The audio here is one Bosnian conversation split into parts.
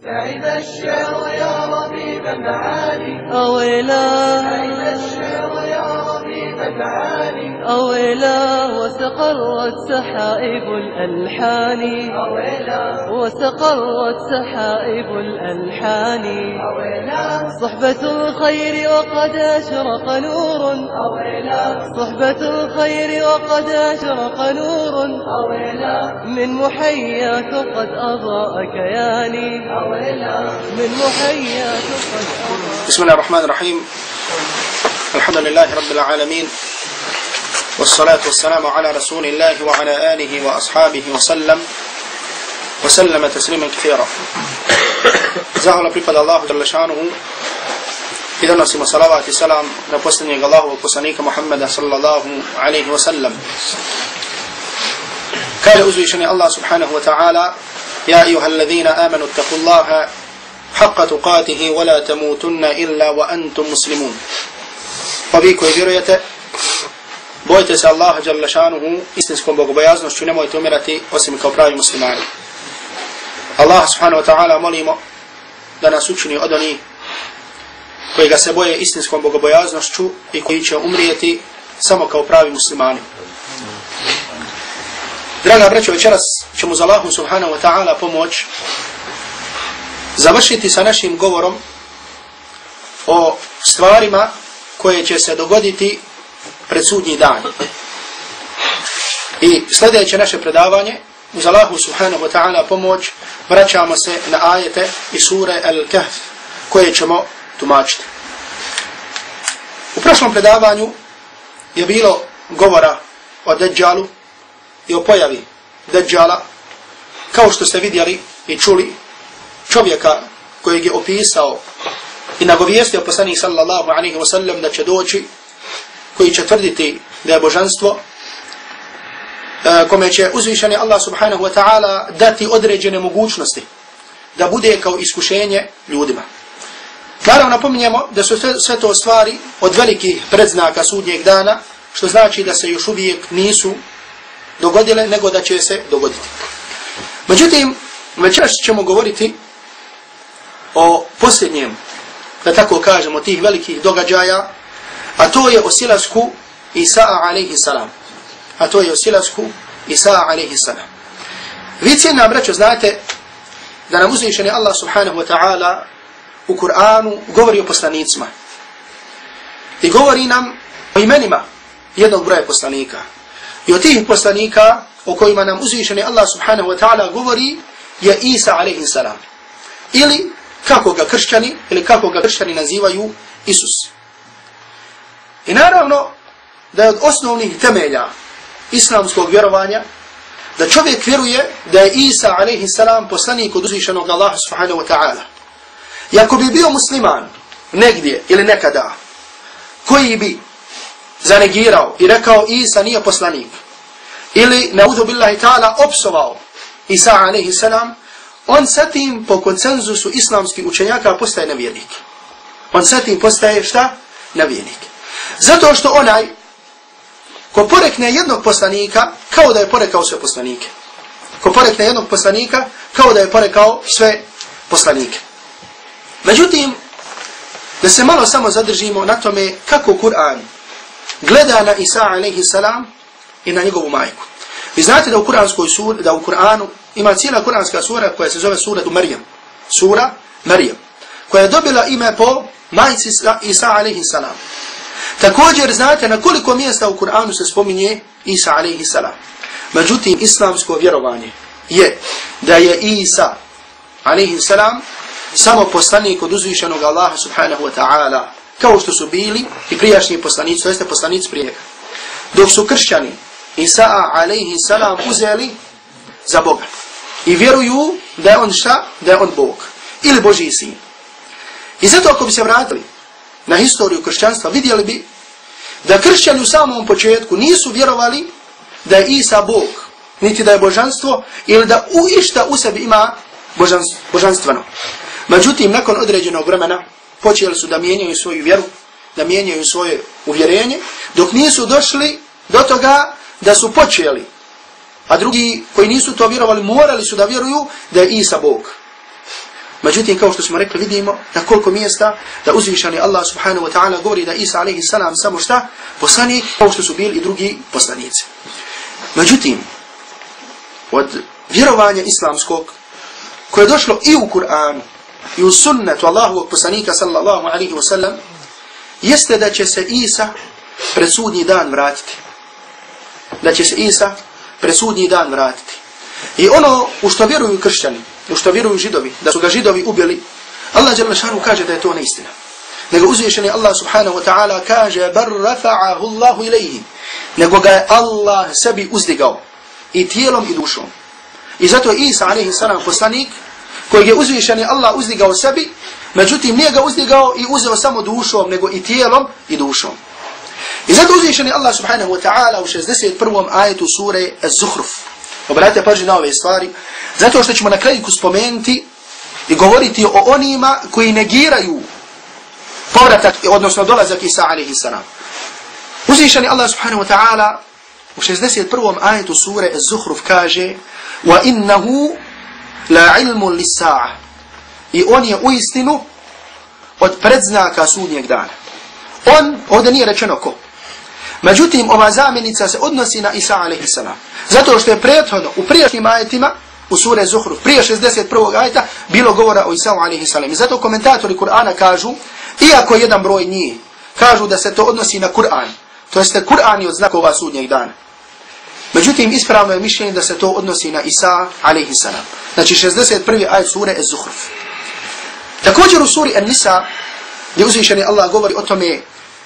تعب الشعر يا ربيب المعاني أويلا تعب الشعر يا ربيب المعاني أويلا واستقرت سحائب الألحان أويلا واستقرت سحائب الألحان أويلا صحبة الخير وقد أشرق نور أويلا صحبة الخير وقد أشرق نور أويلا من محياك قد أضاء كياني أويلا من محياك قد أضاء. بسم الله الرحمن الرحيم. الحمد لله رب العالمين، والصلاة والسلام على رسول الله وعلى آله وأصحابه وسلم تسليما كثيرا. Zahvala pripada Allahu dželle šanuhu i donosimo salavat i salam na posljednjeg Allahovog poslanika Muhammeda sallallahu alaihi wa sallam. Kaže uzvišeni Allah subhanahu wa ta'ala: Ja ejuha alladhina amanu ittaqullaha haqqa tuqatihi wa la tamutunna illa wa antum muslimun. Pa vi koji vjerujete, bojte se Allaha dželle šanuhu istinskom bogobojaznošću, nemojte umirati osim kao pravi muslimani. Allah subhanahu wa ta'ala molimo da nas učini od onih koji ga se boje istinskom bogobojaznošću i koji će umrijeti samo kao pravi muslimani. Draga braćo, večeras ćemo za Allahu subhanahu wa ta'ala pomoć završiti sa našim govorom o stvarima koje će se dogoditi pred sudnji dan. I sljedeće naše predavanje uz Allahu subhanahu wa ta'ala pomoć vraćamo se na ajete i sure Al-Kahf koje ćemo tumačiti. U prošlom predavanju je bilo govora o Dajjalu i o pojavi Dajjala, kao što ste vidjeli i čuli čovjeka kojeg je opisao i nagovijestio poslanik sallallahu alaihi wa sallam da će doći, koji će tvrditi da je božanstvo, kome će uzvišeni Allah subhanahu wa ta'ala dati određene mogućnosti da bude kao iskušenje ljudima. Naravno napominjemo da su sve to stvari od velikih predznaka sudnjeg dana, što znači da se još uvijek nisu dogodile, nego da će se dogoditi. Međutim, večeras ćemo govoriti o posljednjem, da tako kažemo, tih velikih događaja, a to je o silasku Isa'a alaihi salam. A to je o silasku Isa'a alaihi salam. Vi cijenina braćo znate da nam uzvišeni Allah subhanahu wa ta'ala u Kur'anu govori o poslanicima. I govori nam o imenima jednog broja poslanika. I od tih poslanika o kojima nam uzvišeni Allah subhanahu wa ta'ala govori je Isa alaihi salam. Ili kako ga kršćani nazivaju Isus. I naravno da je od osnovnih temelja islamskog vjerovanja da čovjek vjeruje da je Isa alaihi salam poslanik od uzvišenog Allaha subhanahu wa ta'ala. I ako bi bio musliman negdje ili nekada koji bi zanegirao i rekao Isa nije poslanik, ili na'udhu billahi ta'ala opsovao Isa alaihi salam, on sa tim po konsenzusu islamskih učenjaka postaje nevjernik. On sa tim postaje šta? Nevjernik. Zato što onaj ko porekne jednog poslanika, kao da je porekao sve poslanike. Ko porekne jednog poslanika, kao da je porekao sve poslanike. Međutim, da se malo samo zadržimo na tome kako Kur'an gleda na Isa alaihi salam i na njegovu majku. Vi znate da u Kur'anu ima cijela kuranska sura koja se zove suratu Marijam. Sura Marijam, koja je dobila ime po majci Isa alaihi salam. Također znate na koliko mjesta u Kur'anu se spominje Isa alaihi salam. Međutim, islamsko vjerovanje je da je Isa alaihi salam samo poslanik od uzvišenog Allaha subhanahu wa ta'ala, kao što su bili i prijašnji poslanici, to jeste poslanici prije njega. Dok su kršćani Isa alaihi salam uzeli za Boga i vjeruju da je on šta? Da je on Bog ili Božji sin. I zato ako bi se vratili na historiju kršćanstva, vidjeli bi da kršćani u samom početku nisu vjerovali da je Isa Bog, niti da je božanstvo, ili da išta u sebi ima božanstveno. Međutim, nakon određenog vremena počeli su da mijenjaju svoju vjeru, da mijenjaju svoje uvjerenje, dok nisu došli do toga da su počeli, a drugi koji nisu to vjerovali morali su da vjeruju da je Isa Bog. Međutim, kao što smo rekli, vidimo na koliko mjesta da uzvišeni Allah subhanahu wa ta'ala govori da Isa alejhi salam samo šta? Poslanik, kao što su bili i drugi poslanici. Međutim, od vjerovanja islamskog, koje je došlo i u Kur'anu, i u sunnetu Allahovog poslanika sallallahu alaihi wa sallam, jeste da će se Isa pred sudnji dan vratiti. Da će se Isa pred sudnji dan vratiti. I ono u što vjeruju kršćani, u što vjeruju židovi, da su ga židovi ubili, Allah dželle šanu kaže da je to neistina. Nego uzvišeni Allah subhanahu wa ta'ala kaže bar rafa'ahu Allahu ilayhi, nego ga je Allah sebi uzdigao i tijelom i dušom. I zato je Isa alejhi salam poslanik kojeg je uzvišeni Allah uzdigao sebi, međutim nije ga uzdigao i uzeo samo dušom, nego i tijelom i dušom. I zato uzvišeni Allah subhanahu wa ta'ala u 61. ajetu sure Az-Zukhruf. Obratite pažnju na ove stvari, zato što ćemo na kraju spomenuti i govoriti o onima koji negiraju povratak, odnosno dolazak Isa alejhi salam. Uzvišeni Allah subhanahu wa ta'ala u 61. ajetu sure Az-Zukhruf kaže wa innahu la ilmu lis-sa'a, i on je uistinu od predznaka sudnjeg dana. On, ovdje nije rečeno ko. Međutim, ova zamjenica se odnosi na Isa alejhi salam. Zato što je prethodno u prijašnjim ajetima, u sure Zuhruf, prije 61. ajeta, bilo govora o Isa alejhi salam. I zato komentatori Kur'ana kažu, iako jedan broj njih, kažu da se to odnosi na Kur'an. To jeste Kur'an je od znakova sudnjeg dana. Međutim, ispravno je mišljenje da se to odnosi na Isa alejhi salam. Znači 61. ajet sure Az-Zukhruf. Također u suri An-Nisa, gdje uzvišeni Allah govori o tome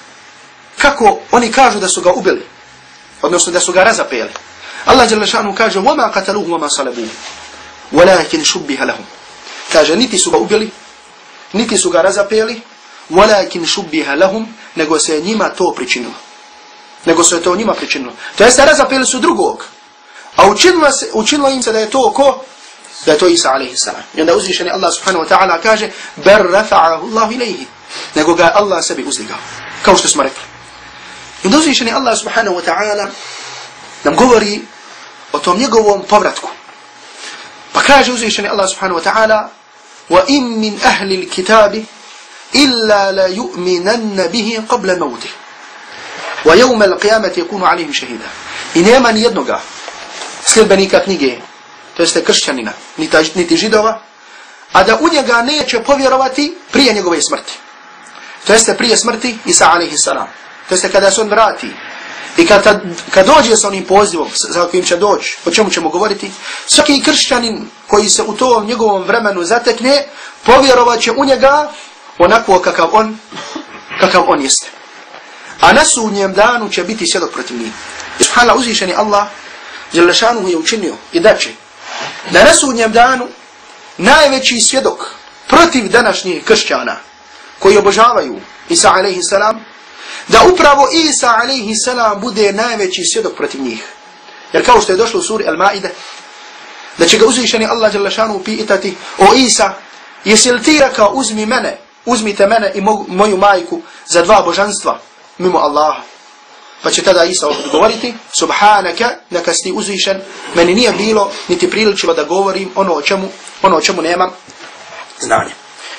kako oni kažu da su ga ubili, odnosno da su ga razapeli. Allah dželle šanu kaže وَمَا قَتَلُوهُ وَمَا صَلَبُوهُ وَلَكِنْ شُبِّهَ لَهُمْ. Kaže niti su ga ubili, niti su ga razapeli, وَلَكِنْ شُبِّهَ لَهُمْ, nego se njima to pričinilo. Nego se to njima pričinilo. To jeste razapeli su drugog, a učinilo im se da je to ko? Da je to Isa alejhi salam. I onda uzvišeni Allah subhanahu wa ta'ala kaže bar rafa'ahu Allahu ilayhi, nego ga Allah sebi uzdigao, kao što smo rekli. I onda uzvišeni Allah subhanahu wa ta'ala nam govori o tom njegovom povratku. Pa kaže uzvišeni Allah subhanahu wa ta'ala wa in min ahli al-kitabi illa la yu'minanna bihi qabla mawtih wa yawm al-qiyamati yakunu alayhim shahida. I nema ni jednoga sljedbenika knjige, to jeste kršćanina, niti židova, a da u njega neće povjerovati prije njegove smrti. To jeste prije smrti Isa alejhi salam. To jeste kada se on vrati i kad dođe sa onim pozivom za kojim će doći, o čemu ćemo govoriti, svaki kršćanin koji se u tom njegovom vremenu zatekne, povjerovat će u njega onako kakav on jeste. A na sudnjem danu će biti svjedok protiv njih. Subhanallah, uzvišeni Allah dželle šanuhu je učinio i da će da na sudnjem danu najveći svjedok protiv današnjih kršćana koji obožavaju Isa alejhi salam, da upravo Isa alejhi salam bude najveći svjedok protiv njih. Jer kao što je došlo u suri Al-Maide, da će ga uzvišeni Allah dželle šanuhu pitati: o Isa, jesi li ti rekao uzmite mene i moju majku za dva božanstva mimo Allaha? Pa će tada Isa odgovoriti: subhanaka, neka si ti uzvišen, meni nije bilo niti priličivo da govorim ono o čemu nemam znanja.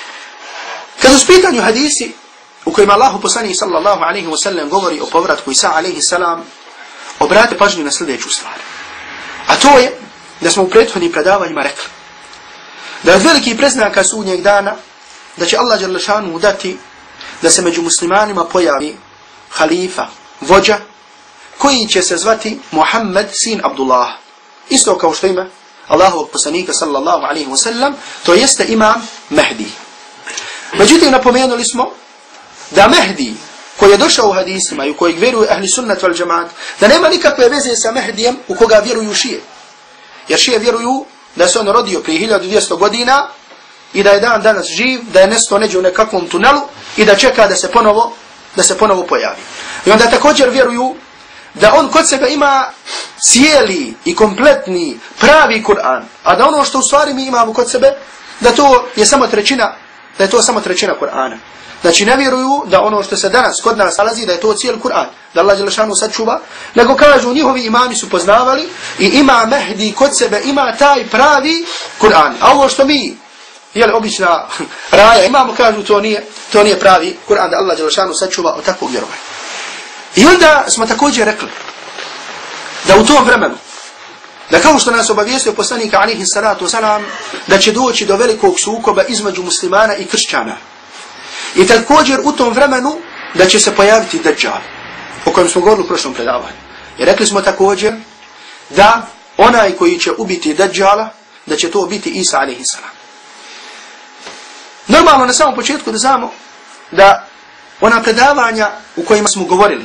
Kad u pitanju hadisi u kojima Allahu poslanik sallallahu alejhi ve sellem govori o povratku Isa alejhi salam, obratite pažnju na sljedeću stvar. A to je da smo u prethodnim predavanjima rekli da je veliki predznaka sudnjeg dana da će Allah dželle šanuhu dati da se među muslimanima pojavi halifa, vođa, koji će se zvati Muhammed sin Abdullah. Isto kao što ima Allahovog poslanika sallallahu alejhi ve sellem, to jeste imam Mehdi. Međutim, napomenuli smo da Mehdi, koji je došao u hadisima i u kojeg vjeruju ahli sunnat wal džemaat, da nema nikakve veze sa Mehdijem u koga vjeruju šije. Jer šije vjeruju da se on rodio prije 1200 godina i da je dan danas živ, da je nesto neđe u nekakvom tunelu i da čeka da se ponovo pojavi. I onda također vjeruju da on kod sebe ima cijeli i kompletni pravi Kur'an, a da ono što u stvari mi imamo kod sebe, da to je samo trećina Kur'ana. Znači ne vjeruju da ono što se danas kod nas nalazi da je to cijeli Kur'an, da Allah dželle šanuhu sačuva, nego kažu njihovi imami su poznavali i ima Mehdi kod sebe ima taj pravi Kur'an. A ovo što mi jeli, obična raja imamo, kažu to nije pravi Kur'an, da Allah dželešanu sačuva od takvog vjerovanja. I onda smo također rekli da u tom vremenu, da kao što nas obavijestio poslanik alejhi salatu vesselam, da će doći do velikog sukoba između muslimana i kršćana. I također u tom vremenu da će se pojaviti Dajjal, o kojem smo govorili u prošlom predavanju. I rekli smo također da onaj koji će ubiti Dajjala, da će to biti Isa alejhi salam. Normalno na samom početku da znamo da ona predavanja u kojima smo govorili,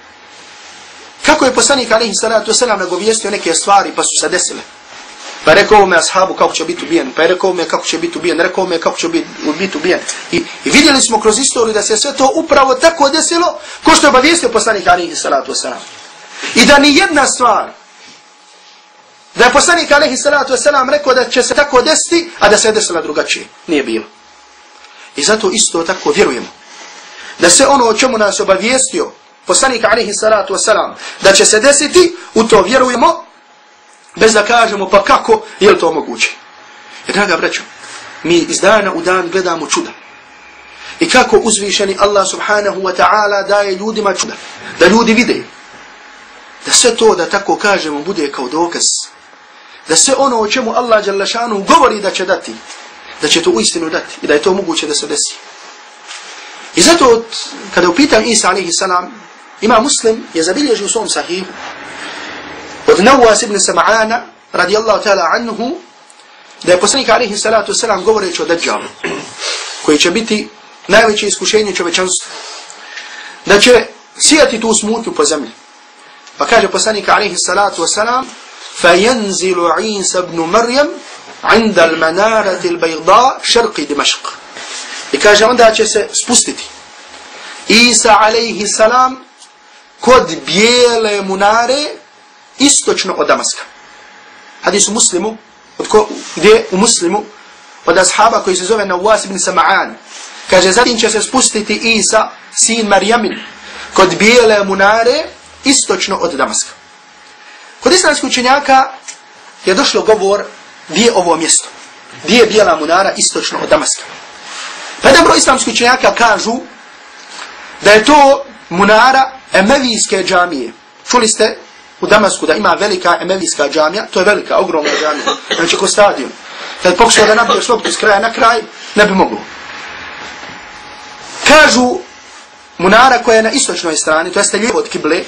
kako je poslanik alejhi salatu vesselam nagovijestio neke stvari pa su se desile. Pa rekao me ashabu kako će biti ubijen, pa je rekao me kako će biti ubijen, rekao me kako će biti ubijen. I vidjeli smo kroz istoriju da se sve to upravo tako desilo ko što je obavijestio poslanik alejhi salatu vesselam. I da ni jedna stvar, da je poslanik alejhi salatu vesselam rekao da će se tako desiti, a da se je desila drugačije, nije bilo. I zato isto tako vjerujemo da sve ono o čemu nas obavijestio poslanik alejhi salatu vesselam da će se desiti, u to vjerujemo bez da kažemo pa kako je li to moguće. Jer draga braćo, mi iz dana u dan gledamo čuda. I kako uzvišeni Allah subhanahu wa ta'ala daje ljudima čuda, da ljudi vide. Da sve to, da tako kažemo, bude kao dokaz. Da sve ono o čemu Allah dželle šanuhu govori da će dati, da će to uistinu dati i da je to moguće da se desi. I zato kada upitam Isa alejhi salam, ima Muslim je zabilježio u svom sahihu od Nawas ibn Sam'ana radijallahu ta'ala anhu, da je poslanik alejhi salatu vesselam govoreći o Dajjalu, koji će biti najveće iskušenje čovječanstva, da će sijati tu smutnju po zemlji. Pa kaže poslanik alejhi salatu vesselam: فَيَنْزِلُ عِيسَى بْنُ مَرْيَمْ عِنْدَ الْمَنَارَةِ الْبَيْضَاءِ شَرْقِ دِمَشْقِ. I kaže onda će se spustiti Isa alejhi salam kod bijele munare istočno od Damaska. Hadis u Muslimu, gdje u Muslimu od ashaba koji se zove Nawas ibn Sam'an, kaže zatim će se spustiti Isa, sin Marjamin, kod bijele munare istočno od Damaska. Kod islamskih učenjaka je došlo govor gdje je ovo mjesto, gdje je bijela munara istočno od Damaska. Pa jedan broj islamskih učenjaka kažu da je to munara Emevijske džamije. Čuli ste u Damasku da ima velika Emevijska džamija, to je velika, ogromna džamija, znači ko stadion. Kad pokušao da nabiješ loptu s kraja na kraj, ne bi moglo. Kažu munara koja je na istočnoj strani, to jeste lijevo od kible,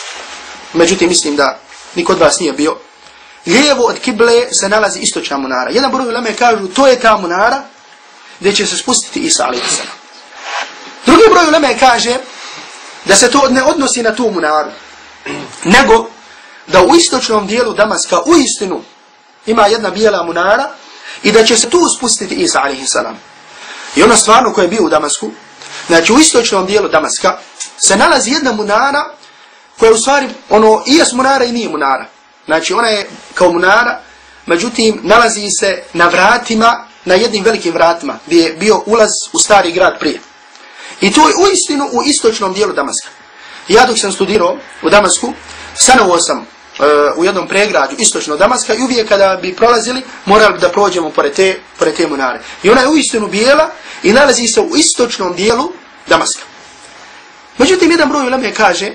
međutim mislim da niko od vas nije bio, lijevo od kible se nalazi istočna munara. Jedan broj uleme kažu to je ta munara gdje će se spustiti Isa alejhi salam. Drugi broj uleme kaže da se to ne odnosi na tu munaru, nego da u istočnom dijelu Damaska uistinu ima jedna bijela munara i da će se tu spustiti Isa alejhi salam. I ono stvarno koje je bio u Damasku, znači u istočnom dijelu Damaska se nalazi jedna munara koja u stvari ono i jest munara i nije munara. Znači ona je kao munara, međutim nalazi se na vratima, na jednim velikim vratima gdje je bio ulaz u stari grad prije. I to je uistinu u istočnom dijelu Damaska. Ja dok sam studirao u Damasku, stanovao sam u jednom pregrađu istočno Damaska i uvijek kada bi prolazili, morali bi da prođemo pored te munare. I ona je uistinu bijela i nalazi se u istočnom dijelu Damaska. Međutim, jedan broj uleme kaže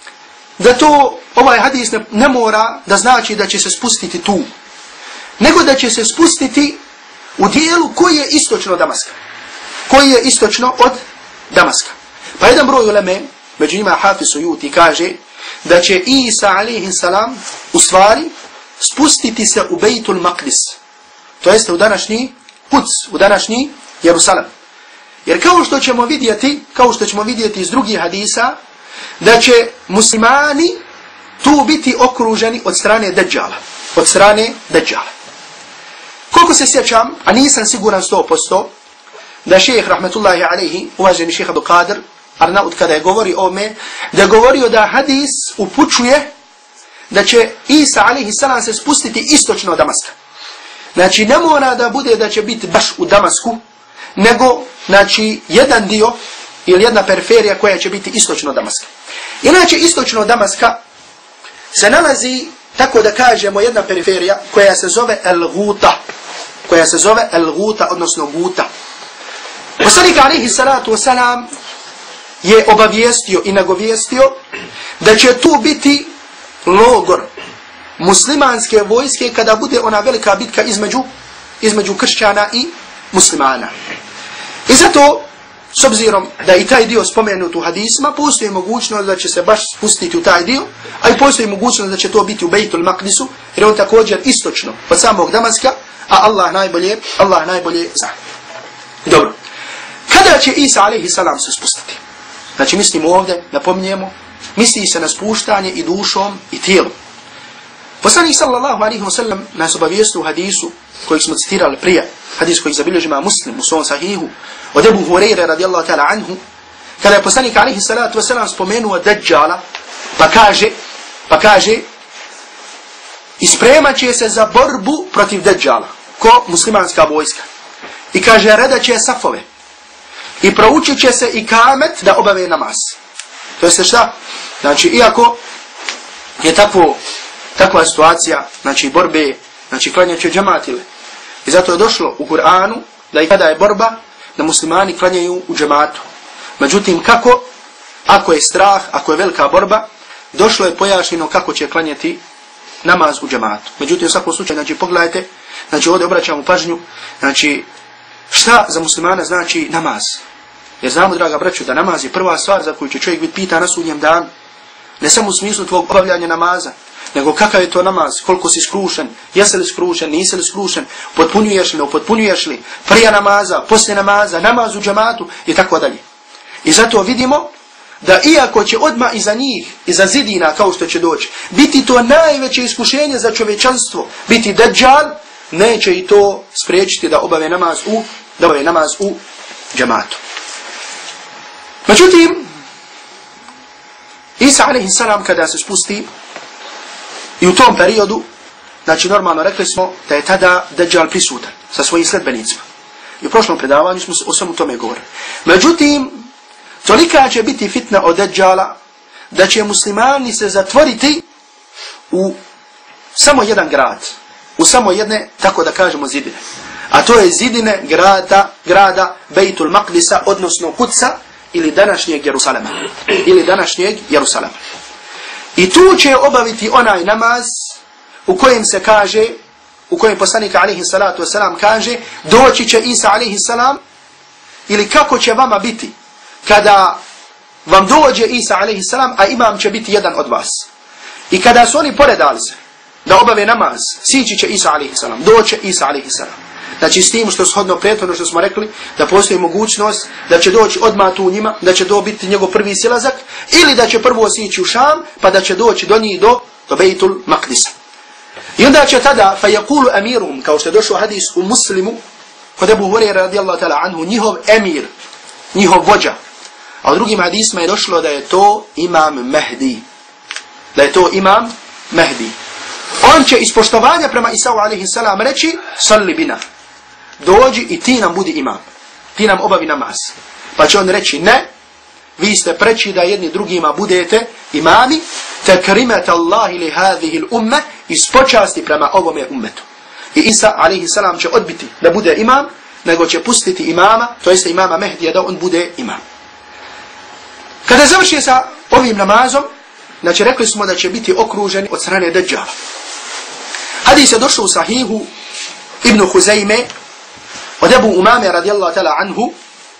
da to ovaj hadis ne mora da znači da će se spustiti tu, nego da će se spustiti u dijelu koji je istočno Damaska. Koji je istočno od Damaska. Pa jedan broj uleme, među njima Hafiz Sujuti, kaže da će Isa alejhi salam u stvari spustiti se u Bejtul Maqdis. To jeste u današnji Kuds, u današnji Jerusalim. Jer kao što ćemo vidjeti iz drugih hadisa, da će muslimani tu biti okruženi od strane Dajjala. Od strane Dajjala. Koliko se sjećam, a nisam siguran 100%, da šejh rahmetullahi alejhi, uvaženi šejh Abdul Qadir Arnaut, kada je govori o me, da je govorio da hadis upućuje da će Isa alejhi salam se spustiti istočno od Damaska. Znači ne mora da bude da će biti baš u Damasku, nego znači jedan dio ili jedna periferija koja će biti istočno od Damaska. Inače istočno od Damaska se nalazi, tako da kažemo, jedna periferija koja se zove El Ghuta. koja se zove El-Guta, odnosno Guta. Poslanik alejhi salatu wasalam je obavijestio i nagovijestio da će tu biti logor muslimanske vojske kada bude ona velika bitka između kršćana i muslimana. I zato, s obzirom da i taj dio spomenut u hadisma, postoji mogućnost da će se baš spustiti u taj dio, a i postoji mogućnost da će to biti u Bejtul Maqdisu, jer on također istočno od samog Damaska, a Allah najbolje zna. Dobro. Kada će Isa alejhi salam se spustiti? Znači mislimo ovdje, napominjemo, misli se na spuštanje i dušom i tijelom. Poslanik sallallahu alejhi ve sellem nas obavijestio u hadisu koji smo citirali prije, hadis koji zabilježi ima Muslim u svom sahihu, od Ebu Hureyre radijallahu ta'ala anhu, kada je poslanik alejhi salatu wasalam spomenuo Dajjala, pa kaže, ispremat će se za borbu protiv Dajjala, ko muslimanska vojska. I kaže, redat će safove. I proučit će se i kamet da obave namaz. To jest šta? Znači, iako je takva situacija, znači borbe, znači klanjat će džematile. I zato je došlo u Kur'anu da i kada je borba, da muslimani klanjaju u džematu. Međutim, kako? Ako je strah, ako je velika borba, došlo je pojašnjeno kako će klanjati namaz u džematu. Međutim, u svakom slučaju, znači pogledajte, znači ovdje obraćamo pažnju, znači šta za muslimana znači namaz. Jer znamo, draga braćo, da namaz je prva stvar za koju će čovjek biti pitan na sudnjem danu. Ne samo u smislu tvog obavljanja namaza, nego kakav je to namaz, koliko si skrušen, jesi li skrušen, nisi li skrušen, potpunjuješ li, ne upotpunjuješ li, prije namaza, poslije namaza, namaz u džematu i tako dalje. I zato vidimo da iako će odmah iza njih, iza zidina kao što će doći, biti to najveće iskušenje za čovječanstvo, biti Dajjal, neće i to spriječiti da obave namaz u džematu. Međutim, Isa alejhi salam kada se spusti i u tom periodu, znači normalno rekli smo da je tada Dajjal prisutan sa svojim sledbenicima. I u prošlom predavanju smo o svemu tome govorili. Međutim, tolika će biti fitna od Dajjala da će muslimani se zatvoriti u samo jedan grad, u samo jedne, tako da kažemo, zidine. A to je zidine grada Bejtul Maqdisa, odnosno Kudsa, ili današnjeg Jerusalema. I tu će obaviti onaj namaz u kojem se kaže, u kojem poslanik alejhi salatu wasalam kaže, doći će Isa alejhi salam, ili kako će vama biti kada vam dođe Isa alejhi salam, a imam će biti jedan od vas. I kada su oni poredali se da obave namaz, sići će Isa alejhi salam, doće Isa alejhi salam. Znači s tim što shodno prethodno što smo rekli, da postoji mogućnost da će doći odmah tu njima, da će to biti njegov prvi silazak, ili da će prvo sići u Šam, pa da će doći do njih do Bejtul Maqdisa. I onda će tada, fa yaqulu amiruhum, kao što je došao hadis u Muslimu, kod Ebu Hureyre radijallahu ta'ala anhu, njihov emir, njihov vođa. A u drugim hadisma je došlo da je to imam Mehdi. On će iz poštovanja prema Isau alejhi salam reći, salli bina, dođi i ti nam budi imam, ti nam obavi namaz. Pa će on reći, ne, vi ste preći da jedni drugima budete imami, takrimat Allahi li hadhihi l'umme, iz počasti prema ovome ummetu. I Isa alejhi salam će odbiti da bude imam, nego će pustiti imama, to jeste imama Mehdija, da on bude imam. Kada završi sa ovim namazom, znači rekli smo da će biti okruženi od strane Dajjala. Hadis je došao u sahihu Ibn Huzayme od Ebu Umame radijallahu ta'ala anhu.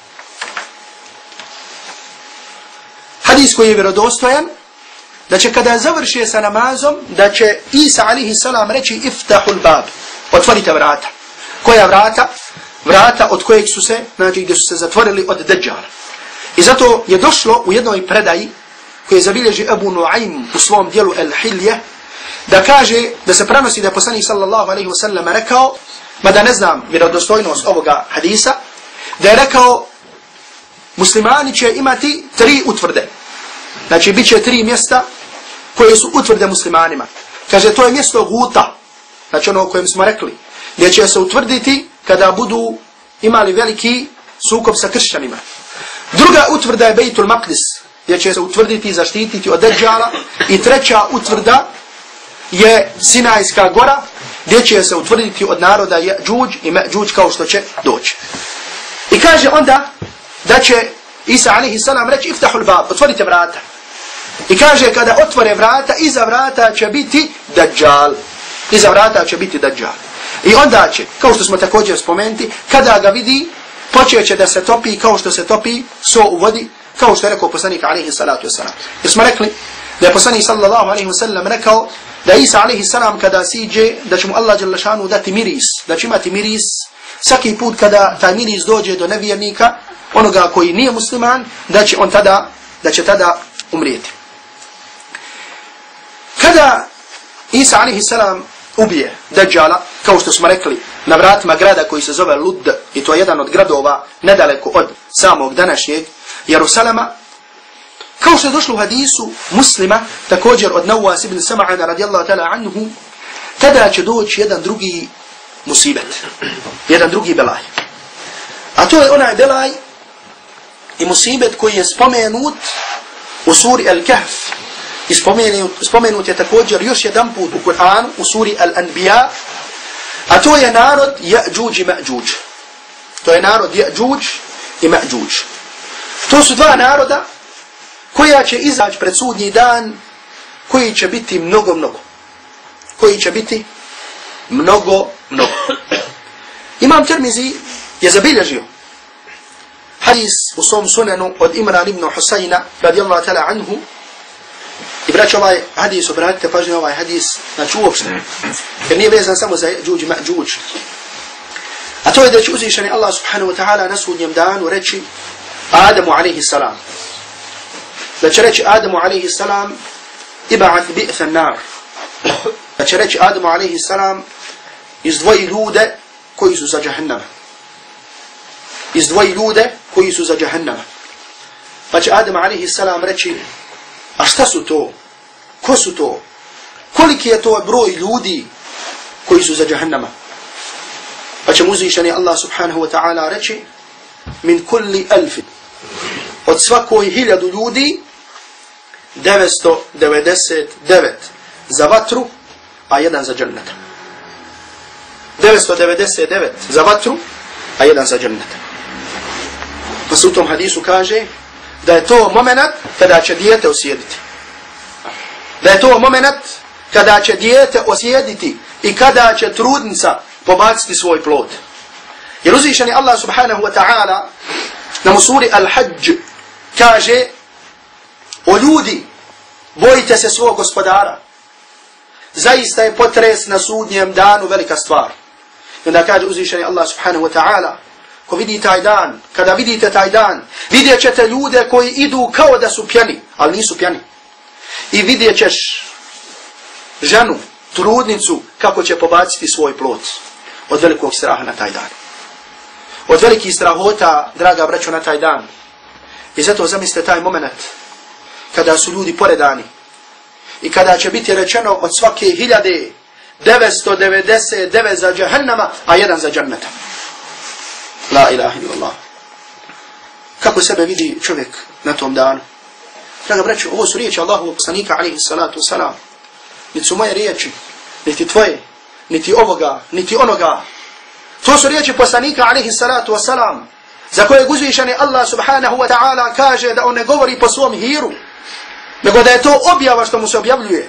Hadis koji je vjerodostojan, da će kada završi sa namazom, da će Isa alejhi salam reći iftahul bab, otvorite vrata. Koja vrata? Vrata od kojeg su se, znači gdje su se zatvorili od Dajjala. I zato je došlo u jednoj predaji koji zabilježi Ebu Nuaym u svom dijelu El-Hilje, da kaže, da se prenosi da je poslanik sallallahu alejhi ve sellem rekao, mada ne znam vjerodostojnost ovoga hadisa, da je rekao, muslimani će imati 3 utvrde. Znači, bit će 3 mjesta koje su utvrde muslimanima. Kaže, to je mjesto Guta, znači ono o kojem smo rekli, gdje će se utvrditi kada budu imali veliki sukob sa kršćanima. Druga utvrda je Bejtul Maqdis, gdje će se utvrditi i zaštititi od Dajjala. I treća utvrda je Sinajska gora, gdje će se utvrditi od naroda Je'đuđ i Me'đuđ kao što će doći. I kaže onda da će Isa alejhi salam reći iftahul bab, otvorite vrata. I kaže kada otvore vrata, iza vrata će biti Dajjal. Iza vrata će biti Dajjal. I onda će, kao što smo također spomenuti, kada ga vidi, počeće da se topi kao što se topi so u vodi, kao što je rekao poslanik alejhi salatu vesselam. Jer smo rekli da je poslanik sallallahu alejhi ve sellem rekao da Isa alejhi salam kada siđe, da će mu Allah dželle šanu dati miris, da će imati miris svaki put kada taj miris dođe do nevjernika, onoga koji nije musliman, da će tada umrijeti. Kada Isa alejhi salam ubije Dajjala, kao što smo rekli, na vratima grada koji se zove Lud, i to je jedan od gradova nedaleko od samog današnjeg Jerusalema, kao što je došlo u hadisu Muslima, također od Nawas ibn Sam'ana radijallahu ta'ala anhu, tada će doći jedan drugi musibet, jedan drugi belaj. A to je onaj belaj i musibet koji je spomenut u suri Al-Kahf. I spomenut je također još jedan put u Kur'anu, u suri Al-Anbiya, a to je narod Je'đuđ i Me'đuđ. To je narod Je'đuđ i Me'đuđ. To su dva naroda koja će izaći pred sudnji dan, koji će biti mnogo. Koji će biti mnogo. Imam Tirmizi je zabilježio hadis u svom sunanu od Imran ibn Husayna radijallahu ta'ala anhu. I braći, ovaj hadis, obratite pažnju ovaj hadis, znači uopšte, jer nije vezan samo za Je'đuđ i Me'đuđ. A to je da će uzvišeni Allah subhanahu wa ta'ala na sudnjem danu reći Adamu alaihi salam. Da će reći Adamu alaihi salam iba'ath bi'than nar. Da će reći Adamu alaihi salam izdvoji ljude koji su za Jahannama. Izdvoji ljude koji su za Jahannama. Pa će Adam alaihi salam reći a šta su to? Ko su to? Koliki je to broj ljudi koji su za Jahannama? Pa će mu uzvišeni Allah subhanahu wa ta'ala reći min kulli alfin. Od svakoj 1000 ljudi 999 za vatru, a 1 za džennet. 999 za vatru, a 1 za džennet. Pa se u tom hadisu kaže da je to moment kada će dijete osjediti. Da je to moment kada će dijete osjediti i kada će trudnica pobaciti svoj plod. Jer uzvišeni Allah subhanahu wa ta'ala nam u suri Al-Hajj kaže o ljudi, bojite se svog gospodara. Zaista je potres na sudnjem danu velika stvar. I onda kaže uzvišeni Allah subhanahu wa ta'ala ko vidi taj dan, kada vidite taj dan, vidjet ćete ljude koji idu kao da su pjani, ali nisu pjani. I vidjet ćeš ženu, trudnicu, kako će pobaciti svoj plod. Od velikog straha na taj dan. Od velikih strahota, draga braćo, na taj dan. I zato zamislite taj moment kada su ljudi poredani i kada će biti rečeno od svake 1999 za Jahannama, a 1 za dženneta. La ilaha illallah. Kako sebe vidi čovjek na tom danu? Draga braćo, ovo su riječi Allahovog poslanika alejhi salatu wasalam. Niti su moje riječi, niti tvoje, niti ovoga, niti onoga. To su riječi poslanika alejhi salatu wasalam, za koje uzvišeni Allah subhanahu wa ta'ala kaže da on ne govori po svom hiru, nego da je to objava što mu se objavljuje.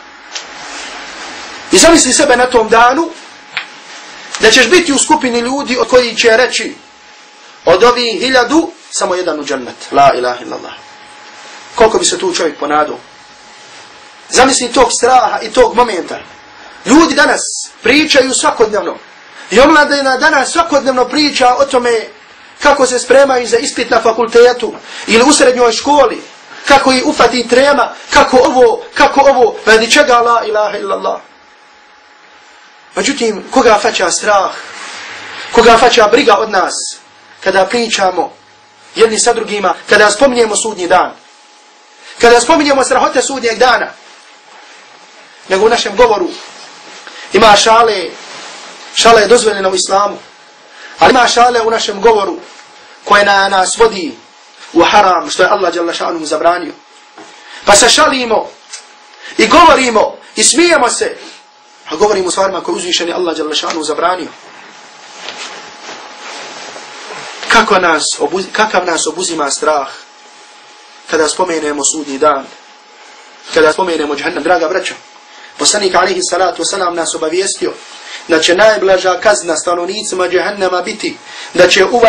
I zamisli sebe na tom danu da ćeš biti u skupini ljudi od koji će reći od ovih 1000 samo 1 u džennet. La ilaha illallah. Koliko bi se tu čovjek ponadao. Zamisli tog straha i tog momenta. Ljudi danas pričaju svakodnevno. I omladina danas svakodnevno priča o tome kako se spremaju za ispit na fakultetu ili u srednjoj školi. Kako ih ufati trema, kako ovo, radi čega la ilaha illallah. Međutim, koga faća strah, koga faća briga od nas, kada pričamo jedni sa drugima, kada spominjemo sudnji dan, kada spominjemo strahote sudnjeg dana, nego u našem govoru ima šale je dozvoljena u islamu, ali ima šale u našem govoru koje nas vodi u haram, što je Allah dželle šanuhu zabranio. Pa se šalimo i govorimo i smijemo se, a govorimo o stvarima koje uzvišeni Allah dželle šanu zabranio. Kakav nas obuzima strah kada spomenemo sudnji dan, kada spomenemo džahannam, draga braćo. Poslanik alejhi salatu vesselam nas obavijestio da će najblaža kazna stanovnicima džahannama biti da će u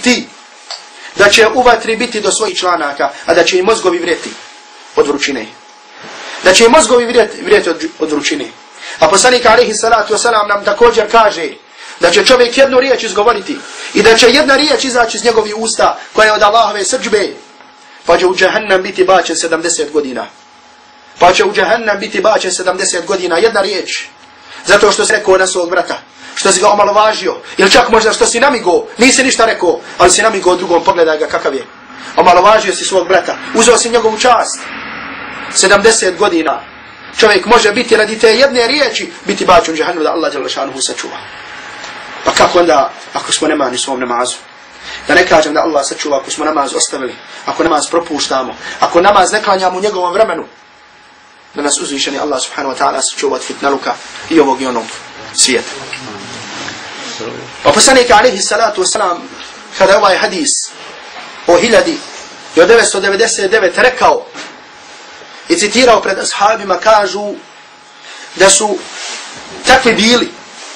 vatri biti do svojih članaka, a da će im mozgovi vrjeti od vrućine. Da će im mozgovi vrjeti od vrućine. A poslanik alejhi salatu vesselam nam također kaže da će čovjek jednu riječ izgovoriti i da će jedna riječ izaći iz njegovih usta koja je od Allahove srdžbe, pa će u džahannam biti bačen 70 godina. Pa će u džahannam biti bačen 70 godina, jedna riječ. Zato što si rekao na svog brata, što si ga omalovažio, ili čak možda što si namigo, nisi ništa rekao, ali si namigo drugom, pogledaj ga kakav je. Omalovažio si svog brata, uzeo si njegovu čast. 70 godina. Čovjek može biti radi te jedne riječi, biti bačen u džahannam da Allah dželle šanuhu sačuva. Pa kako onda, ako smo nemani u svom namazu? Da ne kažem da Allah sačuva ako smo namaz ostavili, ako namaz propuštamo, ako namaz ne klanjamo u njegovom vremenu, da nas uzvišeni Allah subhanahu wa ta'ala sačuva od fitnaluka i ovog i onog svijeta. Pa poslanik alejhi salatu wasalam, kada je ovaj hadis o 1999 rekao i citirao pred ashabima, kažu da su takvi bili,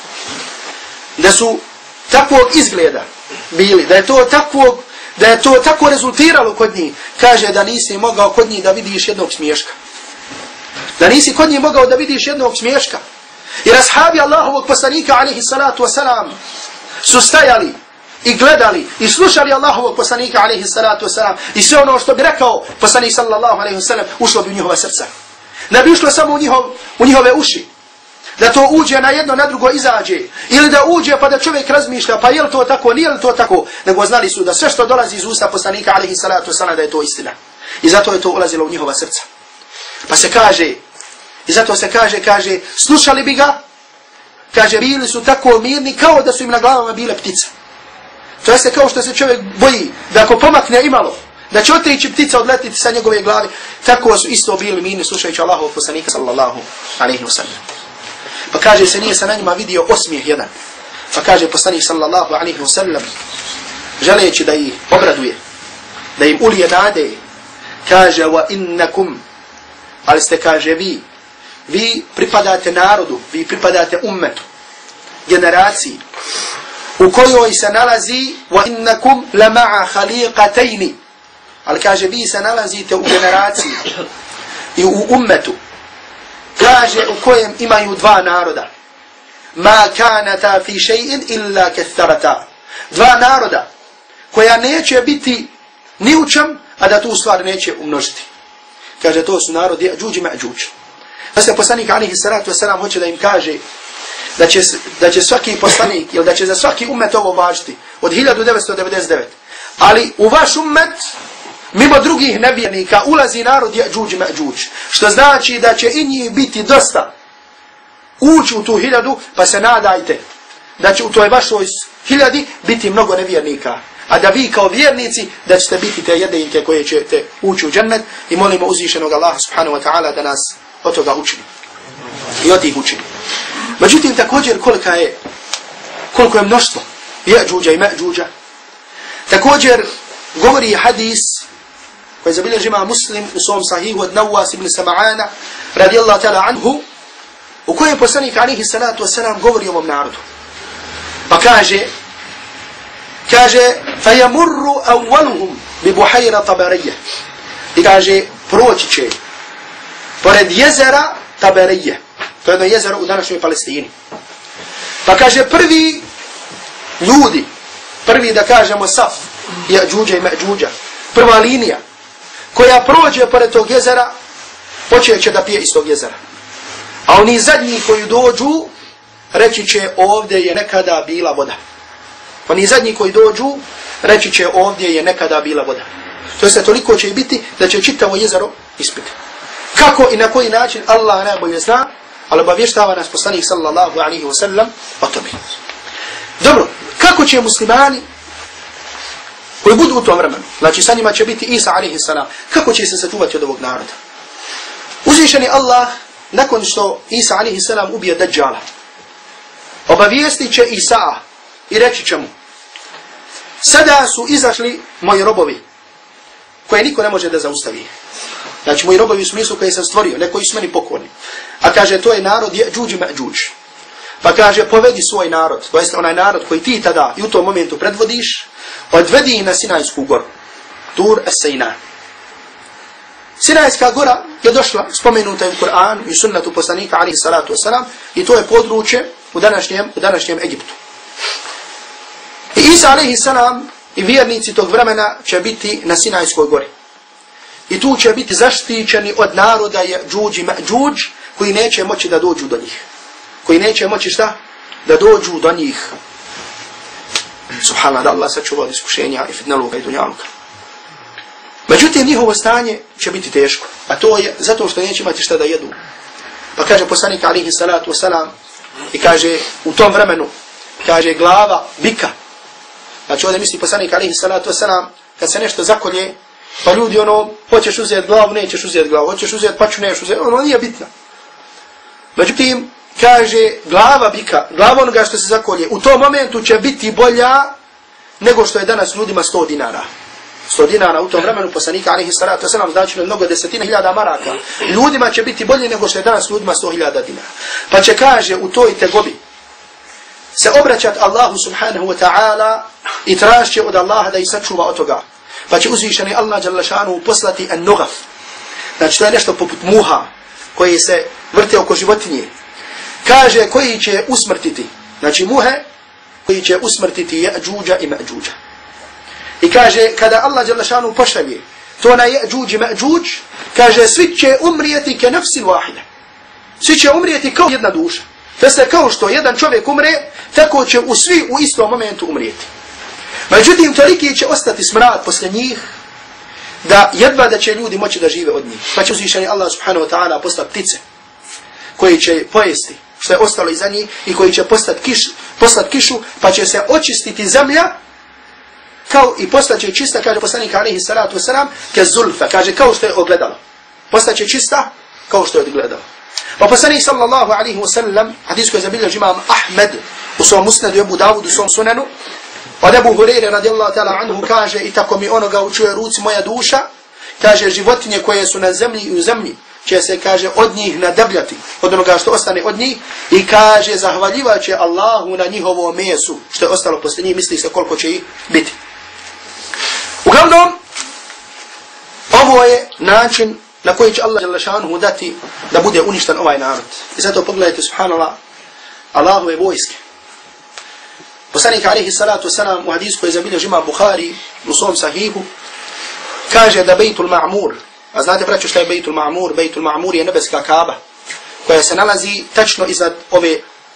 da su takvog izgleda bili, da je to tako rezultiralo kod njih. Kaže da nisi mogao kod njih da vidiš jednog smiješka. Da nisi kod njih mogao da vidiš jednog smiješka. Jer ashabi Allahovog poslanika alejhi salatu wasalam su stajali i gledali i slušali Allahovog poslanika alejhi salatu wasalam i sve ono što bi rekao poslanik sallallahu alejhi wasallam ušlo bi u njihova srca. Ne bi ušlo samo u njihove uši. Da to uđe na jedno, na drugo izađe. Ili da uđe pa da čovjek razmišlja pa je li to tako, nije li to tako. Nego znali su da sve što dolazi iz usta poslanika alejhi salatu wasalam da je to istina. I zato je to ulazilo u njihova srca. Pa se kaže, i zato se kaže, slušali bi ga, kaže, bili su tako mirni kao da su im na glavama bile ptice. To jeste kao što se čovjek boji da ako pomakne imalo, da će otići ptica odletiti sa njegove glave, tako su isto bili mirni slušajući Allahovog poslanika sallallahu alejhi ve sellem. Pa kaže se nije se na njima vidio osmijeh jedan. Pa kaže poslanik sallallahu alejhi ve sellem, želeći da ih obraduje, da im ulije nade, kaže wa innakum, ali ste, kaže, vi pripadate narodu, vi pripadate ummetu, generaciji u kojoj se nalazi wa innakum lama'a khaliqatayn, ali kaže vi se nalazite u generaciji i u ummetu, kaže u kojem imaju dva naroda, ma kanata fi shay'in illa katharata, dva naroda koja neće biti ni u čem, a da tu stvar neće umnožiti. Kaže to su narodi Ja'đuđ i Ma'đuđ. Znači poslanik alejhi salatu vesselam hoće da im kaže da će svaki poslanik ili da će za svaki ummet ovo važiti od 1999. Ali u vaš ummet mimo drugih nevjernika ulazi narod Ja'đuđ i Ma'đuđ. Što znači da će i njih biti dosta ući u tu 1000, pa se nadajte da će u toj vašoj 1000 biti mnogo nevjernika. A da vi kao vjernici da ćete biti te jedinke koje ćete ući u džennet i molimo uzvišenog Allaha subhanahu wa ta'ala da nas od toga učini. I od tih učini. Međutim, također koliko je mnoštvo Ja'đuđa i Ma'đuđa. Također govori hadis koji zabilježi ima Muslim u svom sahihu od Nawas ibn Sam'ana radijallahu ta'ala anhu, u kojem poslanik alejhi salatu wasalam govori o ovom narodu. Pa kaže فَيَمُرُّ أَوَّلُهُمْ بِبُحَيْرَ طَبَرِيَّ. I kaže, proći će pored jezera Taberije. To je jedno jezero u današnjoj Palestini. Pa kaže, prvi ljudi, prvi da kažemo saf, Ja'đuđa i Ma'đuđa, prva linija koja prođe pored tog jezera, počeće da pije iz tog jezera. A oni zadnji koji dođu, reći će ovdje je nekada bila voda. Oni zadnji koji dođu, reći će ovdje je nekada bila voda. To jest toliko će biti da će čitavo jezero ispiti. Kako i na koji način Allah najbolje zna, ali obavještava nas poslanik sallallahu alejhi ve sellem o tome. Dobro, kako će muslimani koji budu u tom vremenu, znači sa njima će biti Isa alejhi salam, kako će se sačuvati od ovog naroda? Uzvišeni Allah nakon što Isa alejhi selam ubije Dajjala, obavijestit će Isa i reći će mu: sada su izašli moji robovi, koje niko ne može da zaustavi. Znači, moji robovi u smislu koje sam stvorio, ne koji su meni pokorni. A kaže, to je narod Je'đuđ i Me'đuđ. Pa kaže, povedi svoj narod, to jest onaj narod koji ti tada i u tom momentu predvodiš, odvedi ih na Sinajsku goru. Tur es-Sejna. Sinajska gora je došla, spomenuta u Kur'anu i sunnetu poslanika alejhi salatu vesselam, i to je područje u današnjem Egiptu. I Isa alejhi salam i vjernici tog vremena će biti na Sinajskoj gori. I tu će biti zaštićeni od naroda Je'đuđ i Me'đuđ, koji neće moći da dođu do njih. Koji neće moći šta? Da dođu do njih. Subhanallah, da Allah sačuva od iskušenja i fitnaluka i dunjaluka. Međutim, njihovo stanje će biti teško. A to je zato što neće imati šta da jedu. Pa kaže poslanik alejhi salatu wasalam, i kaže u tom vremenu, kaže glava bika. Znači ovdje misli poslanik alejhi salatu wasalam, kad se nešto zakolje, pa ljudi hoćeš uzeti glavu, nećeš uzeti glavu, hoćeš uzeti paču, nećeš uzeti, nije bitno. Međutim, kaže glava bika, glava onoga što se zakolje, u tom momentu će biti bolja nego što je danas ljudima 100 dinara. 100 dinara u tom vremenu poslanika alejhi salatu wasalam znači mnogo desetina hiljada maraka. Ljudima će biti bolje nego što je danas ljudima 100.000 dinara. Pa će, kaže, u toj tegobi se obraćati Allahu subhanahu wa ta'ala i tražće od Allaha da ih sačuva od toga. Pa će uzvišeni Allah dželle šanuhu poslati an-nugaf. Znači to je nešto poput muha koji se vrte oko životinje. Kaže koji će usmrtiti, znači muhe koji će usmrtiti Je'đuđa i Me'đuđa. I kaže kada Allah dželle šanuhu pošalje to na Je'đuđ i Me'đuđ, kaže svi će umrijeti ke nafsil wahida. Svi će umrijeti kao jedna duša. Jeste kao što jedan čovjek umre, tako će svi u istom momentu umrijeti. Međutim, toliki će ostati smrad posle njih, da jedva da će ljudi moći da žive od njih. Pa će uzvišeni Allah subhanahu wa ta'ala postati ptice, koji će pojesti što je ostalo iza njih i koji će postati kišu, pa će se očistiti zemlja, kao i postaće čista, kaže poslanik alejhi salatu vesselam, ke zulfa, kaže kao što je ogledalo. Postaće čista kao što je ogledalo. Pa poslanik sallallahu alejhi ve sellem, hadis koji je zabilježio imam Ahmed u svom musnedu i Abu Davud u svom sunanu, od Ebu Hureyre radijallahu ta'ala anhu kaže, i tako mi onoga učuje ruci moja duša, kaže životinje koje su na zemlji i u zemlji će se, kaže, od njih nadavljati, od onoga što ostane od njih, i kaže zahvaljivat će Allahu na njihovo mesu što je ostalo posle njih, misli se koliko će ih biti. Uglavnom, ovo je način na koji će Allah dželle šanuhu dati da bude uništen ovaj narod. I zato pogledajte, subhanallah, Allahove vojske. Poslanik alejhi salatu wasalam u hadisu koji je zabilježio imam Buhari u svom sahihu, kaže da Bejtul Ma'mur, a znate braćo šta je Bejtul Ma'mur? Bejtul Ma'mur je nebeska Kaaba, koja se nalazi tačno iznad ove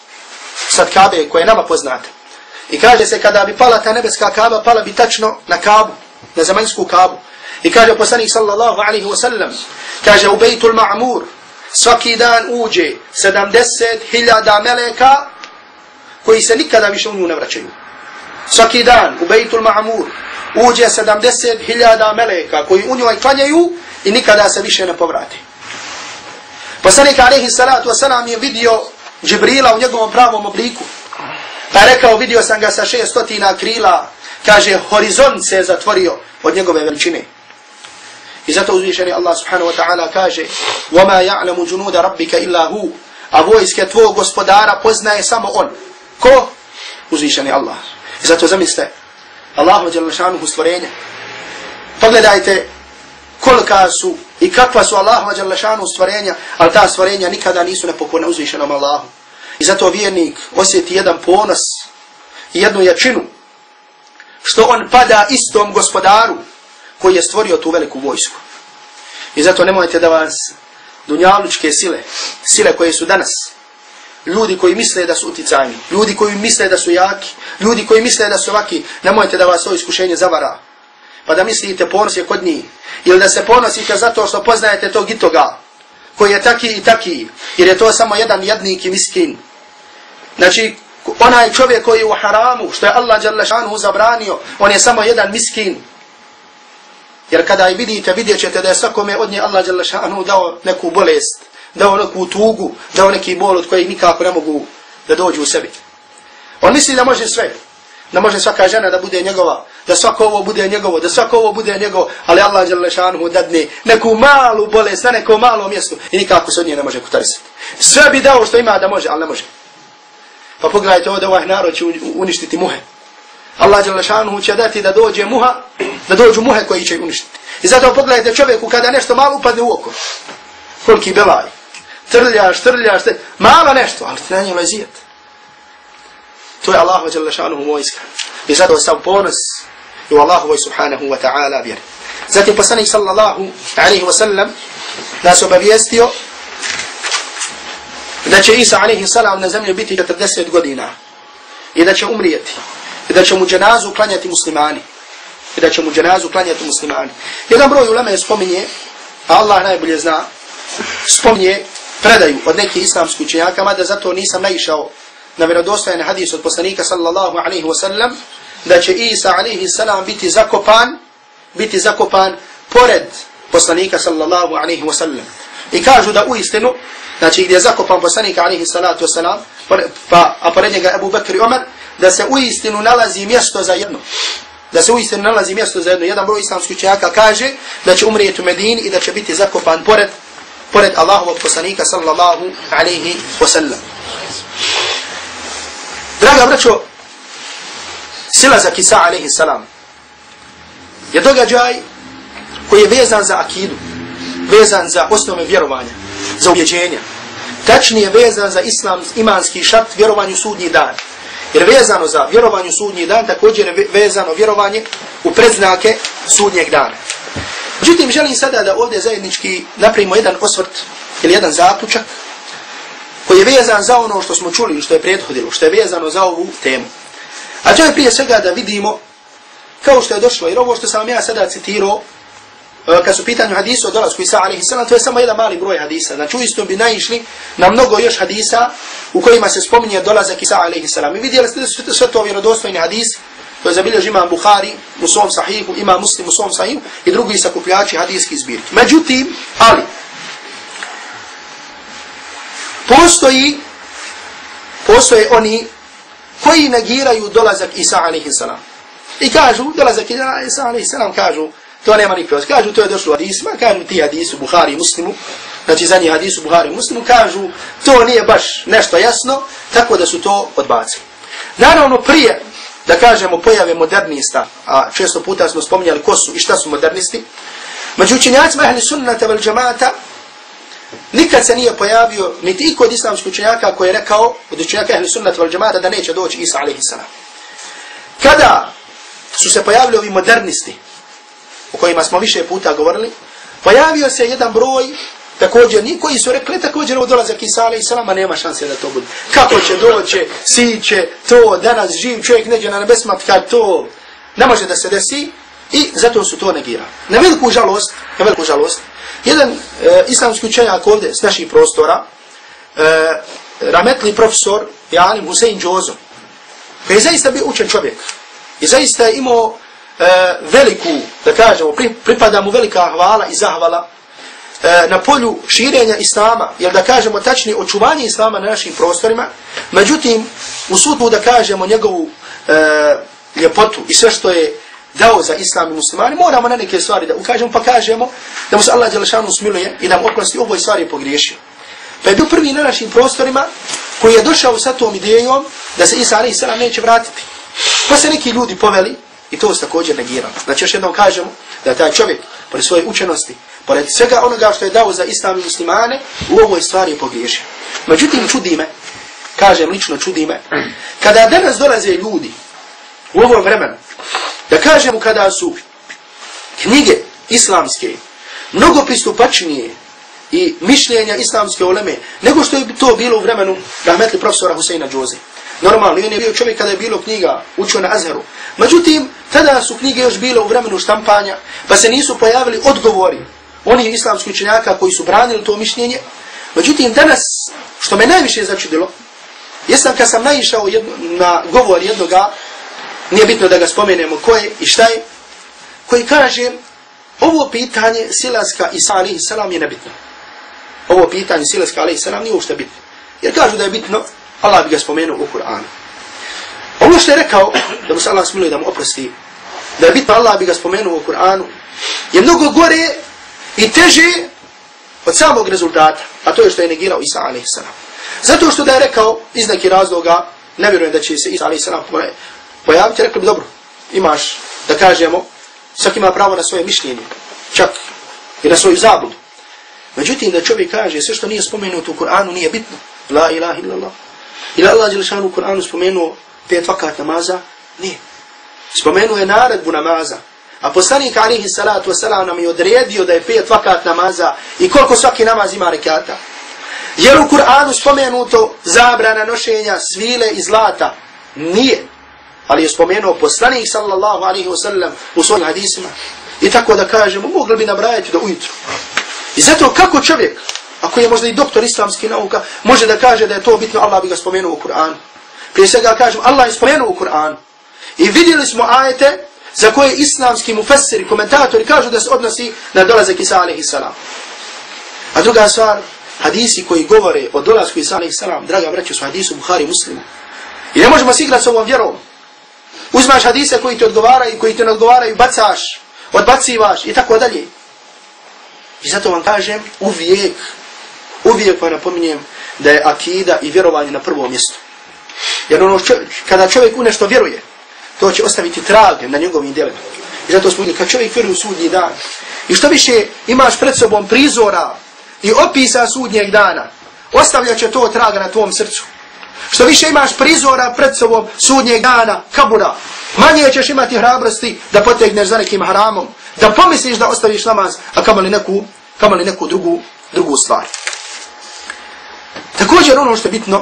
sad Kabe koja je nama poznata. I kaže se kada bi pala ta nebeska Kaaba, pala bi tačno na Kabu, na zemaljsku Kabu. I kaže poslanik sallallahu alaihi wa sallam, kaže u Bejtul Ma'mur svaki dan uđe 70.000 meleka koji se nikada više u nju ne vraćaju. Svaki dan u Bejtul Ma'mur uđe 70.000 meleka koji u njoj klanjaju i nikada se više ne povrati. Poslanik alejhi salatu wasalam je vidio Džibrila u njegovom pravom obliku. Pa je rekao, vidio sam ga sa 600 krila, kaže horizont se je zatvorio od njegove veličine. I zato uzvišeni Allah subhanahu wa ta'ala kaže وَمَا يَعْلَمُ جُنُودَ رَبِّكَ إِلَّا هُ, a vojske tvog gospodara poznaje samo on. Ko? Uzvišeni Allah. I zato zamislite Allahu dželle šanuhu stvorenja. Pogledajte kolika su i kakva su Allahu dželle šanuhu stvorenja, ali ta stvorenja nikada nisu nepokorna uzvišenom Allahu. I zato vjernik osjeti jedan ponos i jednu jačinu što on pada istom gospodaru koji je stvorio tu veliku vojsku. I zato nemojte da vas dunjalučke sile koje su danas, ljudi koji misle da su uticajni, ljudi koji misle da su jaki, ljudi koji misle da su ovaki, nemojte da vas to iskušenje zavara. Pa da mislite ponos je kod njih. Ili da se ponosite zato što poznajete tog i toga, koji je taki i taki, jer je to samo jedan jadnik i miskin. Znači, onaj čovjek koji je u haramu, što je Allah dželle šanuhu zabranio, on je samo jedan miskin. Jer kada i vidite, vidjet ćete da je svakome od nje Allah dželle šanuhu dao neku bolest, dao neku tugu, dao neki bol od kojeg nikako ne mogu da dođu u sebi. On misli da može sve, da može svaka žena da bude njegova, da svako ovo bude njegovo, da svako ovo bude njegovo, ali Allah dželle šanuhu dadne neku malu bolest na neko malo mjesto i nikako se od nje ne može kutarisati. Sve bi dao što ima da može, ali ne može. Pa pogledajte ovdje, ovaj narod će uništiti muhe. Allah dželle šanuhu će dati da dođe muha, da dođu muhe koji će uništiti. I zato pogledajte čovjeku kada nešto malo upadne u oko. Koliki belaj. Trljaš, malo nešto, ali ti na njemu lezijet. To je Allahu dželle šanuhu vojska. I zato sav ponos i u Allahovoj subhanahu wa ta'ala vjeri. Zatim poslanik sallallahu alaihi wa sallam nas obavijestio da će Isa alaihi salam na zemlji biti 40 godina i da će umrijeti i da će mu dženazu klanjati muslimani. Jedan broj uleme spominje, a Allah najbolje zna, spominje predaju od nekih islamskih učenjaka, mada zato nisam naišao na vjerodostojan hadis od poslanika sallallahu alaihi wa sallam, da će Isa alaihi salam biti zakopan pored poslanika sallallahu alaihi wa sallam. I kažu da uistinu, znači gdje je zakopan poslanika alaihi salatu wa salam, a pored njega Abu Bakr i Omar, da se uistinu nalazi mjesto za jedno. Jedan broj islamskih učenjaka kaže da će umrijeti u Medini i da će biti zakopan pored Allahovog poslanika sallallahu alaihi wa sallam. Draga braćo, silazak Isa alaihi salam je događaj koji je vezan za akidu, vezan za osnove vjerovanja, za ubjeđenja. Tačnije vezan za imanski šart vjerovanju sudnji dan. Jer vezano za vjerovanju sudnji dan, također je vezano vjerovanje u predznake sudnjeg dana. Međutim, želim sada da ovdje zajednički napravimo jedan osvrt ili jedan zaključak koji je vezan za ono što smo čuli, što je prethodilo, što je vezano za ovu temu. A to je prije svega da vidimo, kao što je došlo, jer ovo što sam ja sada citirao, kad su pitanju hadisu o dolasku Isa alaihi salam, to je samo jedan mali broj hadisa. Znači uistinu bi naišli na mnogo još hadisa u kojima se spominje dolazak Isa alaihi salam. I vidjeli ste da su sve to vjerodostojni hadis, to je zabilježio imam Buhari u svom sahihu, imam Muslim u svom sahihu i drugi sakupljači hadijskih zbirki. Međutim, ali, postoje oni koji negiraju dolazak Isa alaihi salam. I kažu, dolazak Isa alaihi salam, kažu, to nema nikakve. Kažu, to je došlo u hadisima, kažu ti hadisu Buhari i Muslimu, znači za njih hadisu Buhari i Muslimu, kažu, to nije baš nešto jasno, tako da su to odbacili. Naravno, prije, da kažemo, pojave modernista, a često puta smo spominjali ko su i šta su modernisti, među učenjacima ahli sunnata vel džemata, nikad se nije pojavio, niti i kod islamskih učenjaka koji je rekao, od učenjaka ahli sunnata vel džemata, da neće doći Isa alaihi salam. Kada su se pojavili ovi modernisti, o kojima smo više puta govorili, pojavio se jedan broj, također ni koji su rekli, također ovo dolazak Isa alaihi salama, nema šanse da to bude. Kako će doći, siće, to danas živ čovjek neđe na nebesima, kad to ne može da se desi, i zato su to negirali. Na veliku žalost, jedan islamski učenjak ovdje s naših prostora, rahmetli profesor Alim Husein Džozo, koji je zaista bio učen čovjek i zaista je imao veliku, da kažemo, pripada mu velika hvala i zahvala na polju širenja islama, jer da kažemo tačnije očuvanje islama na našim prostorima, međutim u sudu da kažemo njegovu ljepotu i sve što je dao za islam i muslimani, moramo na neke stvari da ukažemo, pa kažemo da mu se Allah dželle šanuhu smiluje i da mu oprosti ovoj stvari pogriješio. Pa je bio prvi na našim prostorima koji je došao sa tom idejom da se Isa alejhi selam neće vratiti. Pa se neki ljudi poveli i to se također negiralo. Znači još jednom kažemo da taj čovjek pored svoje učenosti, pored svega onoga što je dao za islam i muslimane, u ovoj stvari je pogriješio. Međutim, čudi me, kažem lično čudi me, kada danas dolaze ljudi u ovom vremenu, da kažemo kada su knjige islamske mnogo pristupačnije i mišljenja islamske uleme nego što je to bilo u vremenu rahmetli profesora Huseina Džoze. Normalno, on je bio čovjek kada je bilo knjiga, učio na Azharu. Međutim, tada su knjige još bile u vremenu štampanja, pa se nisu pojavili odgovori onih islamskih učenjaka koji su branili to mišljenje. Međutim, danas, što me najviše začudilo, jesam kad sam naišao na govor jednoga, nije bitno da ga spomenemo ko je i šta je, koji kaže, ovo pitanje silaska Isa alejhi selam je nebitno. ovo pitanje silaska alejhi selam nije uopšte bitno. Jer kažu da je bitno, Allah bi ga spomenuo u Kur'anu. Ovo što je rekao, da mu se Allah smiluje da mu oprosti, da je bitno Allah bi ga spomenuo u Kur'anu, je mnogo gore i teže od samog rezultata, a to je što je negirao Isa alejhi selam. Zato što da je rekao iz nekih razloga, ne vjerujem da će se Isa alejhi selam pojaviti, rekli bi dobro, imaš, da kažemo, svaki ima pravo na svoje mišljenje, čak i na svoju zabludu. Međutim, da čovjek kaže sve što nije spomenuto u Kur'anu nije bitno. La ilaha illallah. Ili Allah dželešanu u Kur'anu spomenuo 5 vakat namaza? Nije. Spomenuo je naredbu namaza. A poslanik alejhi salatu vesselam nam je odredio da je 5 vakat namaza i koliko svaki namaz ima rekata. Je li u Kur'anu spomenuto zabrana nošenja svile i zlata? Nije. Ali je spomenuo poslanik sallallahu alejhi ve sellem u svojim hadisima. I tako da kažemo, mogli bi nabrajati do ujutru. I zato kako čovjek, ako je možda i doktor islamskih nauka, može da kaže da je to bitno, Allah bi ga spomenuo u Kur'anu. Prije svega kažem, Allah je spomenuo u Kur'anu. I vidjeli smo ajete za koje islamski mufessiri, komentatori kažu da se odnosi na dolazak Isa alejhi selam. A druga stvar, hadisi koji govore o dolasku Isa alejhi selam, draga braćo, su hadisu Buhari i Muslima. I ne možemo se igrati s ovom vjerom. Uzmaš hadise koji ti odgovaraju, koji ti ne odgovaraju, bacaš, odbacivaš i tako dalje. I zato vam kažem, uvijek vam napominjem da je akida i vjerovanje na prvom mjestu. Jer ono kada čovjek u nešto vjeruje, to će ostaviti trag na njegovim djelima. I zato smo vidjeli, kad čovjek vjeruje u sudnji dan, i što više imaš pred sobom prizora i opisa sudnjeg dana, ostavlja će to traga na tvom srcu. Što više imaš prizora pred sobom sudnjeg dana, kabura, manje ćeš imati hrabrosti da potegneš za nekim haramom, da pomisliš da ostaviš namaz, a kamali neku drugu stvar. Također ono što je bitno,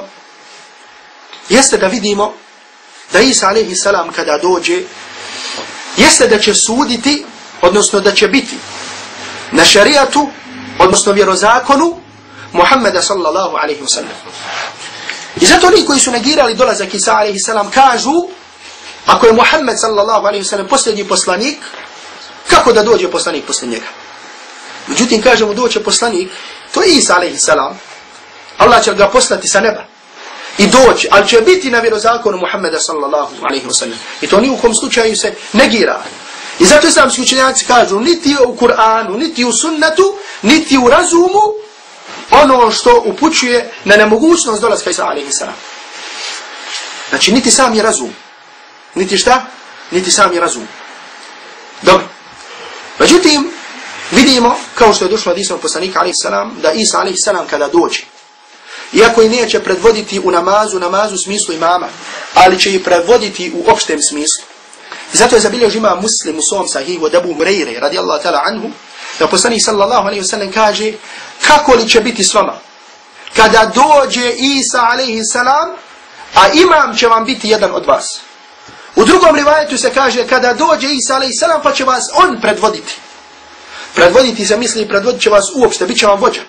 jeste da vidimo da Isa alejhi selam kada dođe, jeste da će suditi, odnosno da će biti na šarijatu, odnosno vjerozakonu Muhammeda sallallahu alejhi ve sellem. I zato oni koji su negirali dolazak Isa alejhi selam kažu, ako je Muhammed sallallahu alejhi ve sellem posljednji poslanik, kako da dođe poslanik poslije njega? Međutim, kažemo doće poslanik, to je Isa alejhi selam. Allah će ga poslati sa neba i doći, ali će biti na vjerozakonu Muhammeda sallallahu alejhi ve sellem. I to ni u kom slučaju se negira. I zato islamski učenjaci kažu, niti u Kur'anu, niti u sunnetu, niti u razumu, ono što upućuje na nemogućnost dolaska Isa alejhi selam. Znači, niti sam je razum. Niti šta? Niti sam je razum. Dobro. Međutim, vidimo, kao što je došlo od Isma poslanika alejhi selam, da Isa alejhi selam kada dođe, iako i neće predvoditi u namazu u smislu imama, ali će i predvoditi u opštem smislu. I zato je zabilježio imam Muslim u svom sahihu od Abu Hurajre radijallahu ta'ala anhu, da poslanik sallallahu alejhi ve sellem kaže, kako li će biti s vama kada dođe Isa alejhi selam, a imam će vam biti jedan od vas. U drugom rivajetu se kaže, kada dođe Isa alejhi selam, pa će vas on predvoditi. Predvoditi se misli, predvodit će vas uopšte, bit će vam vođa.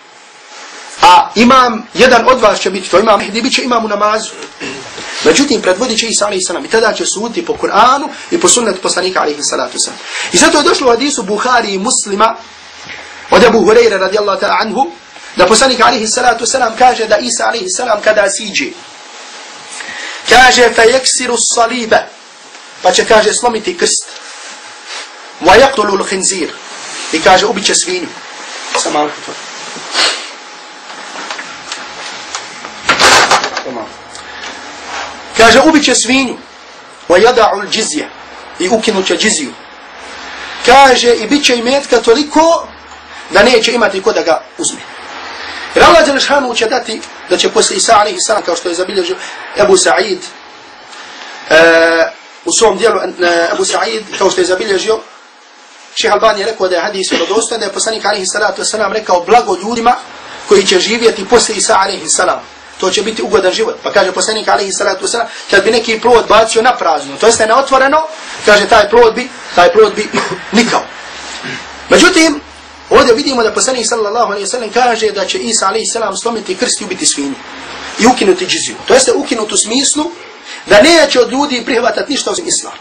A imam, jedan od vas će biti, to imam Mehdi, bit će imam u namazu. Međutim, predvodit će Isa alejhi selam i tada će suditi po Kur'anu i po sunnetu poslanika alejhi salatu selam. I zato je došlo u hadisu Buhari i Muslima od Abu Hurajre radijallahu ta'ala anhu, da poslanik alejhi salatu selam kaže da Isa alejhi selam kada siđe, kaže fa yaksiru as-saliba, pa će kaže slomiti krst, wa yaqtulu al-khinzir, i kaže ubiće svinju. Samo kaže ubiće svinju, wa yada'u al-jizya, i ukinuće džiziju. Kaže i bit će imetka toliko da neće imati ko da ga uzme. Jer Allah dželešanu će dati da će posle Isa alejhi selam, kao što je zabilježio Ebu Sa'id u svom dijelu, Ebu Sa'id, kao što je zabilježio, Šejh Albani je rekao da je hadis vjerodostojan, da je poslanik alejhi salatu vesselam rekao blago ljudima koji će živjeti posle Isa alejhi selam. To će biti ugodan život. Pa kaže poslanik alejhi salatu vesselam, kad bi neki plod bacio na prazno, to jeste na otvoreno, kaže taj plod bi nikao. Međutim, ovdje vidimo da poslanik sallallahu alejhi ve sellem kaže da će Isa alejhi selam slomiti krst i ubiti svinju i ukinuti džiziju. To jeste ukinuti u smislu da neće od ljudi prihvatati ništa osim islam.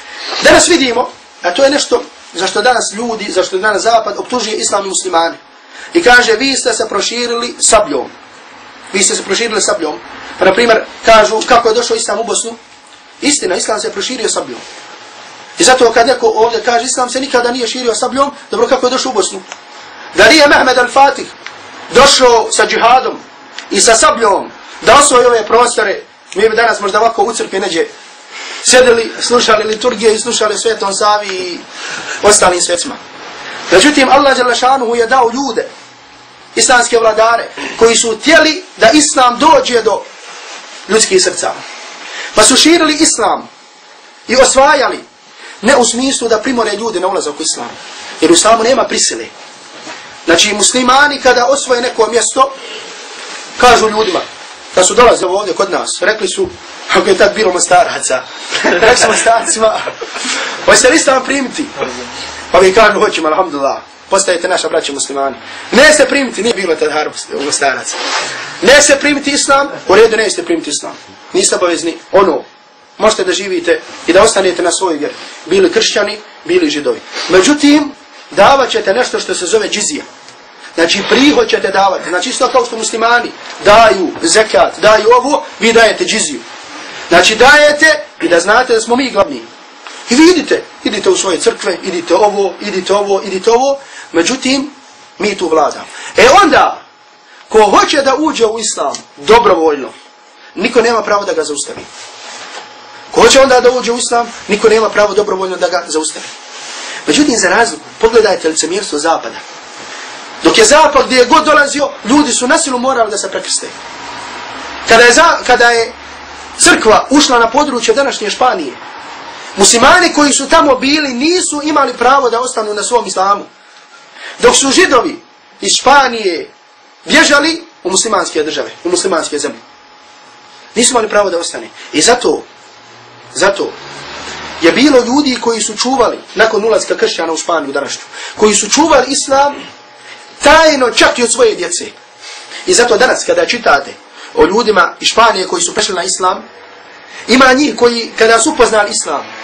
Danas vidimo, a to je nešto zašto danas ljudi, zašto danas zapad optužuje islam i muslimane. I kaže, vi ste se proširili sabljom. Vi ste se proširili sabljom. Pa, na primjer, kažu, kako je došao Islam u Bosnu? Istina, Islam se proširio sabljom. I zato kad neko ovdje kaže, Islam se nikada nije širio sabljom, dobro, kako je došao u Bosnu? Da nije Mehmed al-Fatih došao sa džihadom i sa sabljom da osvoji ove prostore, mi bi danas možda ovako u crkvi neđe sjedili, slušali liturgije i slušali Svetom Savi i ostalim svecima. Međutim, Allah dželle šanuhu je dao ljude, islamske vladare, koji su htjeli da Islam dođe do ljudskih srca. Pa su širili Islam i osvajali, ne u smislu da primore ljude na ulazak u Islam. Jer u Islamu nema prisile. Znači, muslimani kada osvoje neko mjesto, kažu ljudima, kad su dolazili ovdje kod nas, rekli su, ako je tad bilo Mostaraca, rekli su Mostarcima, hoćete li Islam primiti? Pa vi kažu, hoćemo, alhamdulillah, postajete naša braća muslimani. Ne se primiti, nije bilo tad u Mostaraca. Ne se primiti Islam, u redu nećete primiti Islam. Niste obavezni, ono, možete da živite i da ostanete na svoj vjeri. Bili kršćani, bili židovi. Međutim, davat ćete nešto što se zove džizija. Znači, prihod ćete davati. Znači, isto kao što muslimani daju zekat, daju ovo, vi dajete džiziju. Znači, dajete i da znate da smo mi glavni. I vi idite u svoje crkve, idite ovo. Međutim, mi tu vladamo. E onda, ko hoće da uđe u Islam dobrovoljno, niko nema pravo da ga zaustavi. Ko hoće onda da uđe u Islam, niko nema pravo dobrovoljno da ga zaustavi. Međutim, za razliku, pogledajte licemjerstvo Zapada. Dok je Zapad gdje je god dolazio, ljudi su na silu morali da se prekrste. Kada je crkva ušla na područje današnje Španije, muslimani koji su tamo bili nisu imali pravo da ostanu na svom islamu. Dok su židovi iz Španije bježali u muslimanske države, u muslimanske zemlje. Nisu imali pravo da ostane. I zato je bilo ljudi koji su čuvali, nakon ulaska kršćana u Španiju današnju, koji su čuvali islam tajno čak i od svoje djece. I zato danas kada čitate o ljudima iz Španije koji su prešli na islam, ima njih koji kada su upoznali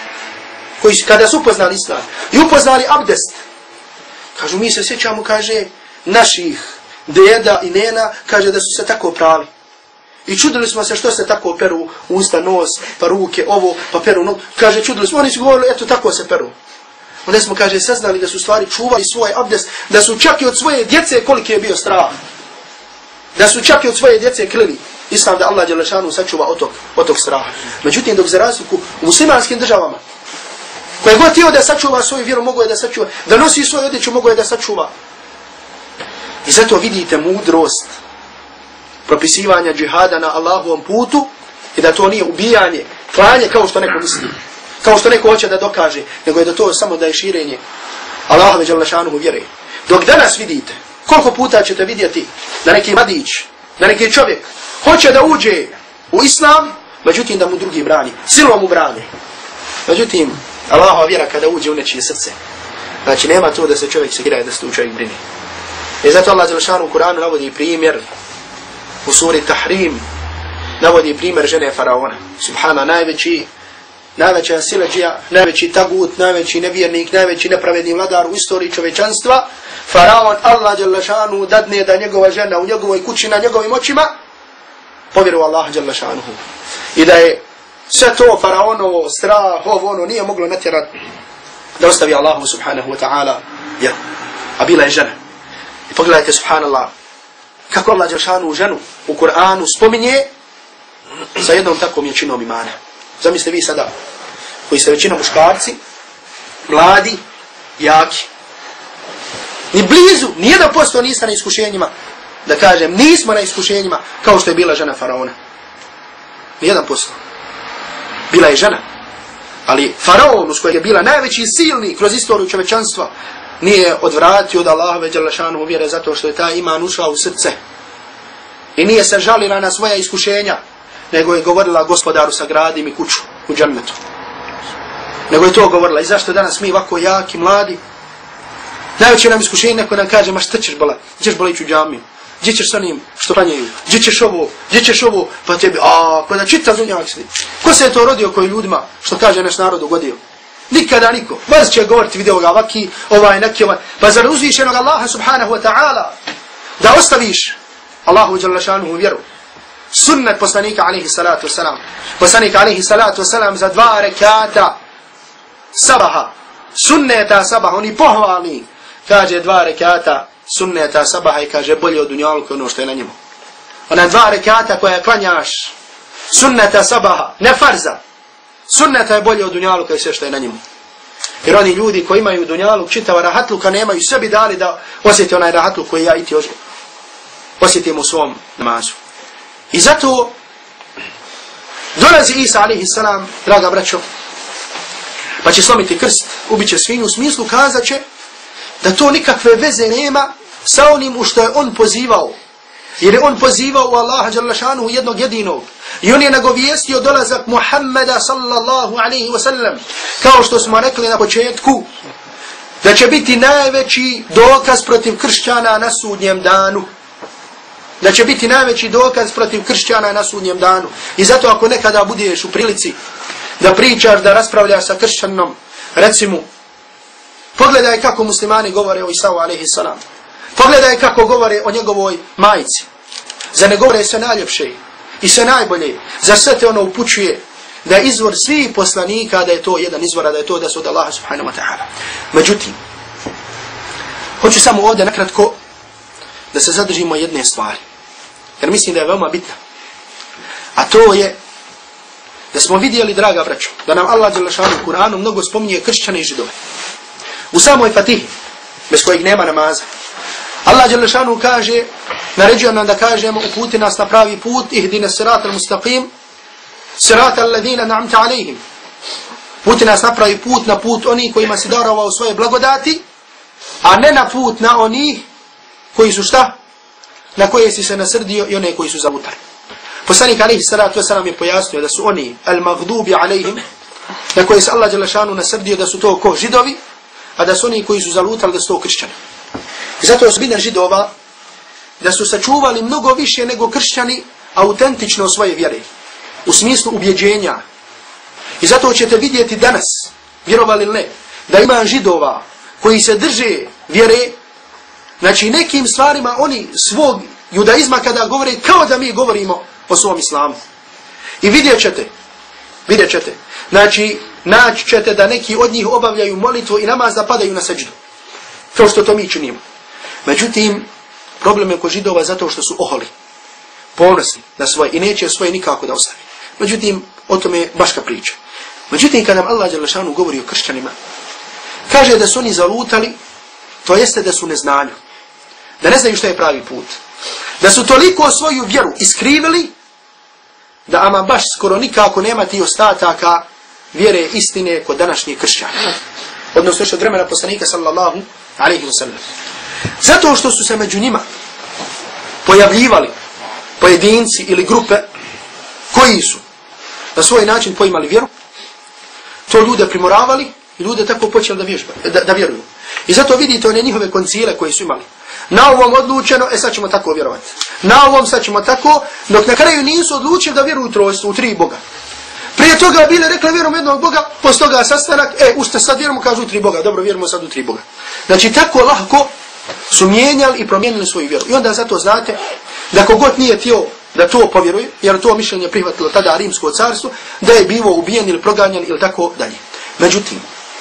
islam, i upoznali abdest, kažu, mi se sjećamo, kaže, naših deda i nena, kaže da su se tako prali. I čudili smo se što se tako peru usta, nos, pa ruke, ovo, pa peru nogu. Kaže, čudili smo, oni su govorili, eto tako se peru. Onda smo, kaže, saznali da su stvari čuvali svoj abdest, da su čak i od svoje djece koliki je bio strah. Da su čak i od svoje djece klili. Islam da Allah dželle šanuhu sačuva od tog straha. Međutim, dok za razliku u muslimanskim državama, koje god htio da sačuva svoju vjeru, mogo je da sačuva, da nosi svoju odjeću, mogo je da sačuva. I zato vidite mudrost propisivanja džihada na Allahovom putu i da to nije ubijanje, klanje kao što neko misli, kao što neko hoće da dokaže, nego je da to samo da je širenje Allahove dželle šanuhu vjere. Dok danas vidite, koliko puta ćete vidjeti da neki mladić, da neki čovjek hoće da uđe u islam, međutim da mu drugi brani, silom mu brani. Međutim, Allahova vjera kada uđe u nečije srce, znači nema to da se čovjek sekira i da se tu čovjek brini. I zato Allah dželle šanuhu u Kur'anu navodi primjer u suri Tahrim, navodi primjer žene faraona. Subhana, najveća siledžija, najveći tagut, najveći nevjernik, najveći nepravedni vladar u istoriji čovječanstva. Faraon, Allah dželle šanuhu dadne da njegova žena u njegovoj kući na njegovim očima povjeruje Allah dželle šanuhu. I da je sve to faraonovo strah, ono nije moglo natjerati da ostavi Allahu subhanahu wa ta'ala vjeru. A bila je žena. I pogledajte, subhanallah, kako Allah dželle šanuhu ženu u Kur'anu spominje sa jednom takvom jačinom imana. Zamislite vi sada, koji ste većinom muškarci, mladi, jaki. Ni blizu, ni 1% niste na iskušenjima, da kažem, nismo na iskušenjima kao što je bila žena faraona. Ni 1%. Bila je žena. Ali faraon, uz kojeg je bila najveći silni kroz istoriju čovečanstva, nije odvratio od Allahove dželle šanuhu vjere zato što je taj iman ušao u srce. I nije se žalila na svoja iskušenja, nego je govorila gospodaru sagradi mi kuću u džennetu. Nego je to govorila. I zašto danas mi ovako jaki, mladi, najveće nam iskušenje, neko nam kaže, ma šta ćeš bolat? Gdje ćeš boleći u džamiju? Gdje ćeš s onim što klanjaju? Gdje ćeš ovo? Pa tebi, kada čita dunjak sli. Ko se je to rodio koji ljudima, što kaže naš narod, ugodio? Nikada niko. Vas će govoriti video ga ovaki, ovaj neki, ovaj. Pa zar uzvišenog Allaha subhanahu wa ta'ala da ostaviš Allahu dželle šanuhu vjeru. Sunnet poslanika alejhi salatu vesselam. Poslanik alejhi salatu vesselam za 2 rekata sabaha. Sunneta sabaha, oni pohvalni. Kaže 2 rekata sunneta sabaha i kaže bolje od dunjaluka ono što je na njemu. Ona 2 rekata koja klanjaš sunneta sabaha, ne farza. Sunneta je bolje od dunjaluka i sve što je na njemu. Jer oni ljudi koji imaju dunjaluk čitava rahatluka nemaju sebi dali da osjeti onaj rahatluk koji ja i ti osjetim u svom namazu. I zato dolazi Isa alejhi salam, draga braćo, pa će slomiti krst, ubiće svinju, u smislu kazat će da to nikakve veze nema sa onim u što je on pozivao. Jer je on pozivao u Allaha dželle šanuhu jednog jedinog. I on je nagovijestio dolazak Muhammeda sallallahu alaihi wa sallam. Kao što smo rekli na početku, da će biti najveći dokaz protiv kršćana na sudnjem danu. Da će biti najveći dokaz protiv kršćana na sudnjem danu. I zato ako nekada budeš u prilici da pričaš, da raspravljaš sa kršćanom, reci mu, pogledaj kako muslimani govore o Isau alejhi salam. Pogledaj kako govore o njegovoj majici. Za ne govore sve najljepše i sve najbolje. Za sve te ono upućuje da je izvor svih poslanika, da je to jedan izvor, da je to da su od Allaha subhanahu wa ta'ala. Međutim, hoću samo ovdje nakratko da se zadržimo jedne stvari. Jer mislim da je veoma bitna. A to je da smo vidjeli, draga braćo, da nam Allah dželle šanuhu u Kur'anu mnogo spominje kršćane i židove. U samoj Fatihi, bez kojeg nema namaza, Allah dželle šanuhu kaže, naređuje nam da kažemo, uputi nas na pravi put, ihdina siratal mustaqim, siratal ladina na'amta alejhim. Uputi nas na pravi put, na put oni kojima si darovao svoje blagodati, a ne na put na oni koji su šta? Na koje si se nasrdio i one koji su zalutali. Poslanik alejhi salatu vesselam je pojasnio da su oni al-maghdubi alejhim, na koje se Allah dželle šanuhu nasrdio da su to ko židovi, a da su oni koji su zalutali da su to kršćani. I zato je osobina židova da su sačuvali mnogo više nego kršćani autentično svoje vjere, u smislu ubjeđenja. I zato ćete vidjeti danas, vjerovali ili ne, da ima židova koji se drže vjere, znači nekim stvarima oni svog judaizma kada govore kao da mi govorimo o svom islamu. I vidjet ćete, znači naći ćete da neki od njih obavljaju molitvu i namaz da padaju na seđdu. Kao što to mi činimo. Međutim, problem je kod židova zato što su oholi, ponosni na svoje i neće svoje nikako da ostavi. Međutim, o tome je baška priča. Međutim, kada nam Allah dželle šanuhu govori o kršćanima, kaže da su oni zalutali, to jeste da su u neznanju, da ne znaju što je pravi put, da su toliko svoju vjeru iskrivili, da ama baš skoro nikako nema ti ostataka vjere istine kod današnjih kršćana. Odnosno što od vremena poslanika sallallahu alejhi ve sellem. Zato što su se među njima pojavljivali pojedinci ili grupe koji su na svoj način poimali vjeru, to ljude primoravali i ljude tako počeli da vjeruju. I zato vidite one njihove koncile koje su imali. Na ovom odlučeno, sad ćemo tako vjerovati. Na ovom sad ćemo tako, dok na kraju nisu odlučili da vjeruju u trojstvo, u 3 Boga. Prije toga bile rekli vjerujem jednog Boga, poslije toga sastanak, ušte sad vjerujemo, kažu 3 Boga, dobro vjerujemo sad u 3 Boga. Znači tako lahko su mijenjali i promijenili svoju vjeru. I onda zato znate da kogod nije htio da to povjeruje, jer to mišljenje prihvatilo tada Rimsko carstvo, da je bivo ubijen ili proganjan ili tako dalje. Međutim,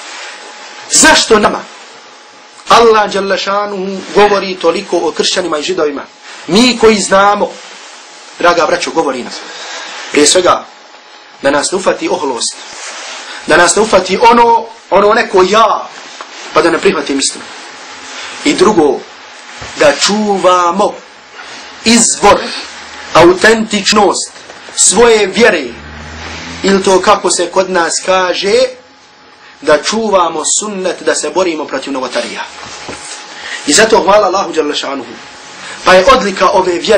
zašto nama Allah dželle šanuhu govori toliko o kršćanima i židovima? Mi koji znamo, draga braćo, govori nam prije svega da nas ne ufati oholost, da nas ne ufati ono neko ja, pa da ne prihvatim istinu. I drugo, da čuvamo izvor, autentičnost svoje vjere, ili to kako se kod nas kaže, da čuvamo sunnet, da se borimo protiv novotarija. I zato hvala Allahu dželle šanuhu. Pa je odlika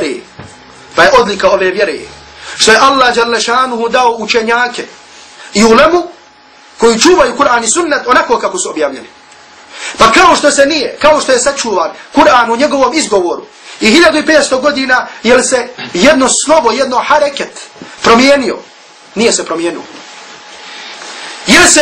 ove vjere, što je Allah dželle šanuhu dao učenjake i ulemu koji čuvaju Kur'an i sunnet onako kako su objavljeni. Pa kao što je sačuvan Kur'an u njegovom izgovoru i 1500 godina, jel se jedno slovo, jedno hareket promijenio? Nije se promijenio. Jel se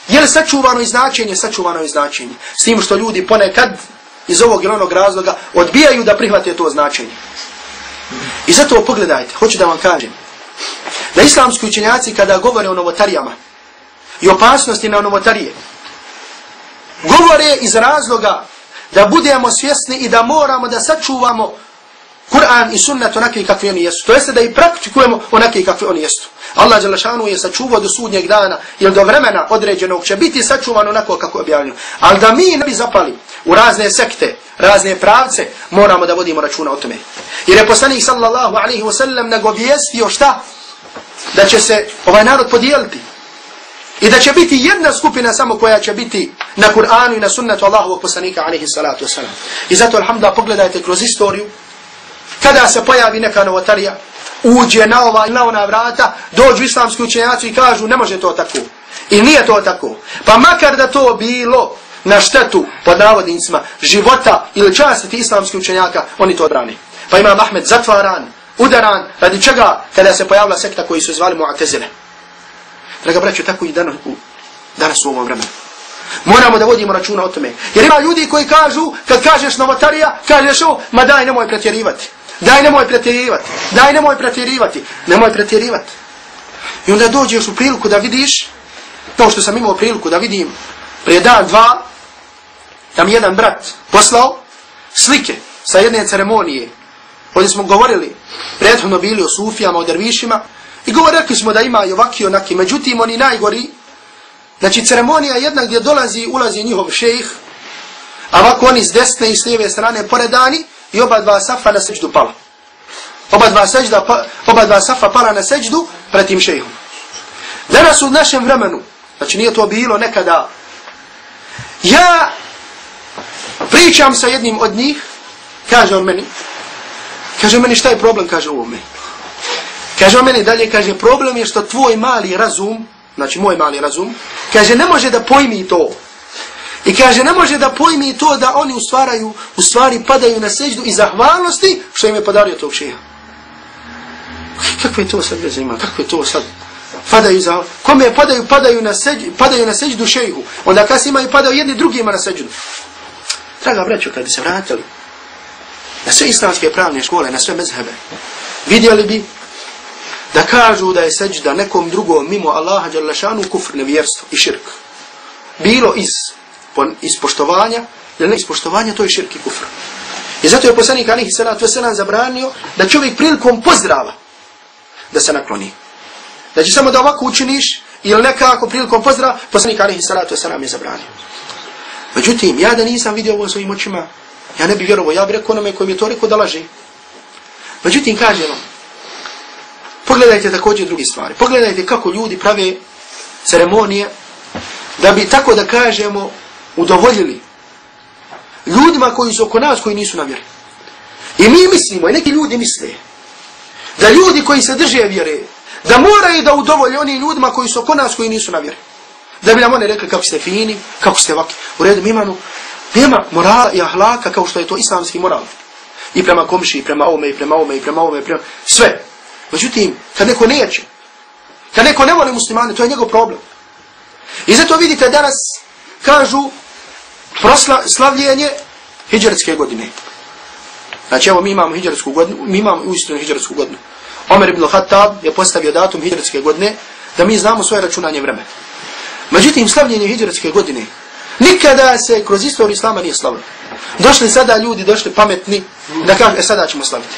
Je li sačuvano i značenje? Sačuvano je značenje. S tim što ljudi ponekad iz ovog ili onog razloga odbijaju da prihvate to značenje. I zato pogledajte, hoću da vam kažem, da islamski učenjaci kada govore o novotarijama i opasnosti na novotarije, govore iz razloga da budemo svjesni i da moramo da sačuvamo Kur'an i sunnet onakvi kakvi oni jesu. To jeste da i praktikujemo onakvi kakvi oni jesu. Allah dželešanu je sačuvao do sudnjeg dana ili do vremena određenog će biti sačuvano onako kako je objavljeno. Ali da mi ne bi zapali u razne sekte, razne pravce, moramo da vodimo računa o tome. Jer je poslanik sallallahu alaihi wa sallam nagovijestio šta? Da će se ovaj narod podijeliti. I da će biti jedna skupina samo koja će biti na Kur'anu i na sunnetu Allahovog poslanika alaihi salatu wa sallam. I zato alhamdulillah pogledajte kroz istoriju, kada se pojavi neka novotarija, uđe na ova i na ona vrata, dođu islamski učenjaci i kažu ne može to tako. I nije to tako. Pa makar da to bilo na štetu, pod navodnicima, života ili časti islamskih učenjaka, oni to brane. Pa Imam Ahmed zatvaran, udaran, radi čega kada se pojavila sekta koji su zvali Mu'tazile. Draga braćo, tako i danas u ovom vremenu. Moramo da vodimo računa o tome. Jer ima ljudi koji kažu, kad kažeš novotarija, kažeš o, ma daj nemoj pretjerivati. Daj nemoj pretjerivati. Daj nemoj pretjerivati. Nemoj pretjerivati. I onda dođeš u priliku da vidiš, to što sam imao priliku da vidim prije dan, dva, da mi jedan brat poslao slike sa jedne ceremonije. Ovdje smo govorili, prethodno bili o sufijama, o dervišima, i rekli smo da ima i ovaki i onaki, međutim oni najgori, znači ceremonija jedna gdje ulazi njihov šejh, a ovako oni s desne i s lijeve strane poredani i oba dva safa na seđdu pala. Oba dva safa pala na seđdu pred tim šejhom. Danas u našem vremenu, znači nije to bilo nekada, ja pričam sa jednim od njih, kaže on meni šta je problem, kaže ovo meni. Kaže on meni dalje, kaže problem je što tvoj mali razum, znači moj mali razum, kaže ne može da pojmi to. I kaže ne može da pojmi to da oni u stvari padaju na seđdu i zahvalnosti što im je podario tog šeha. Kako je to sad veze ima? Kako je to sad? Kome padaju na seđdu šejhu? Onda kasnije imaju padaju jedni drugima na seđdu. Draga braćo, kad bi se vratili na sve islamske pravne škole, na sve mezhebe, vidjeli bi da kažu da je seđda nekom drugom mimo Allaha dželle šanu kufr, nevjerstvo i širk. Bilo iz poštovanja ili ne iz poštovanja, to je širk i kufr. I zato je poslanik alejhi salatu vesselam zabranio da čovjek prilikom pozdrava da se nakloni. Znači samo da ovako učiniš ili nekako prilikom pozdrava, poslanik alejhi salatu vesselam je zabranio. Međutim, ja da nisam vidio ovo svojim očima, ja ne bih vjerovao, ja bih rekao onome koji mi je to rekao da laže. Međutim, kažem vam, pogledajte također drugi stvari. Pogledajte kako ljudi prave ceremonije da bi, tako da kažemo, udovoljili ljudima koji su oko nas, koji nisu na vjeri. I mi mislimo, i neki ljudi misle, da ljudi koji se drže vjere, da moraju da udovolje oni ljudima koji su oko nas, koji nisu na vjeri. Da bi nam oni rekli kako ste fini, kako ste ovaki. U redu, nema morala i ahlaka kao što je to islamski moral. I prema komši, i prema ovome, i prema ovome, i prema ovome, i prema sve. Međutim, kad neko neće, kad neko ne voli muslimane, to je njegov problem. I zato vidite danas, kažu, slavljenje hidžretske godine. Znači evo mi imamo hidžretsku godinu, mi imamo uistinu hidžretsku godinu. Omer ibn Khattab je postavio datum hidžretske godine da mi znamo svoje računanje vremena. Međutim, slavljenje hidžretske godine nikada se kroz istoriju islama nije slavilo. Došli sada ljudi, došli pametni, da kažu, sada ćemo slaviti.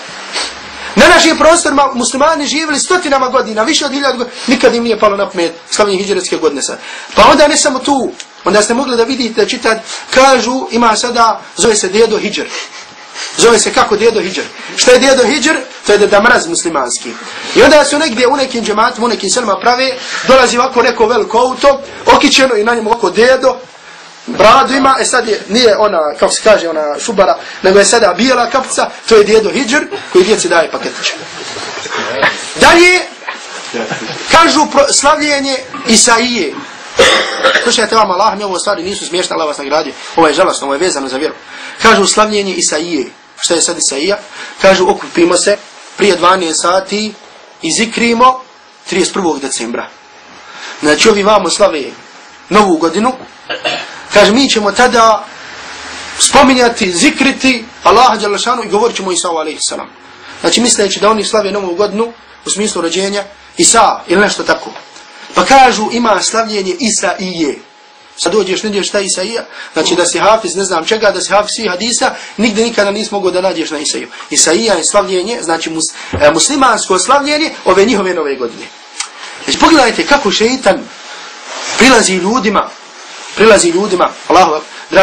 Na našim prostorima muslimani živjeli stotinama godina, više od 1000 godina, nikad im nije palo na pamet slavljenje hidžretske godine sad. Pa onda ne samo tu, onda ste mogli da vidite, da čitate, kažu, ima sada, zove se Dedo Hidžr. Zove se kako Dedo Hidžr. Šta je Dedo Hidžr? To je Deda Mraz muslimanski. I onda su negdje u nekim džematima, u nekim selima prave, dolazi ovako neko veliko auto, okićeno i na njemu ovako Dedo, bradu ima, sad nije ona, kako se kaže, ona šubara, nego je sada bijela kapica, to je Dedo Hidžr koji djeci daje paketiće. Dalje, kažu slavljenje Isaije. Slušajte vam, Allah mi ovo stvari nisu smiješne, Allah vas nagradio. Ovo je žalostno, ovo je vezano za vjeru. Kažu slavljenje Isaije. Šta je sad Isaija? Kažu okupimo se prije 12 sati i zikrimo 31. decembra. Znači ovi vamo slave novu godinu, kaže mi ćemo tada spominjati, zikriti Allaha dželle šanu i govorit ćemo Isa alejhi selam. Znači misleći da oni slave novu godinu u smislu rođenja Isa ili nešto tako. Pa kažu ima slavljenje Isaije. Sad dođeš, ne ideš šta Isaija, znači da si hafiz, ne znam čega, da si hafiz svih hadisa, nigde nikada nisi mogao da nađeš na Isaiju. Isaija je slavljenje, znači muslimansko slavljenje ove njihove nove godine. Znači pogledajte kako šeitan prilazi ljudima, Allahu,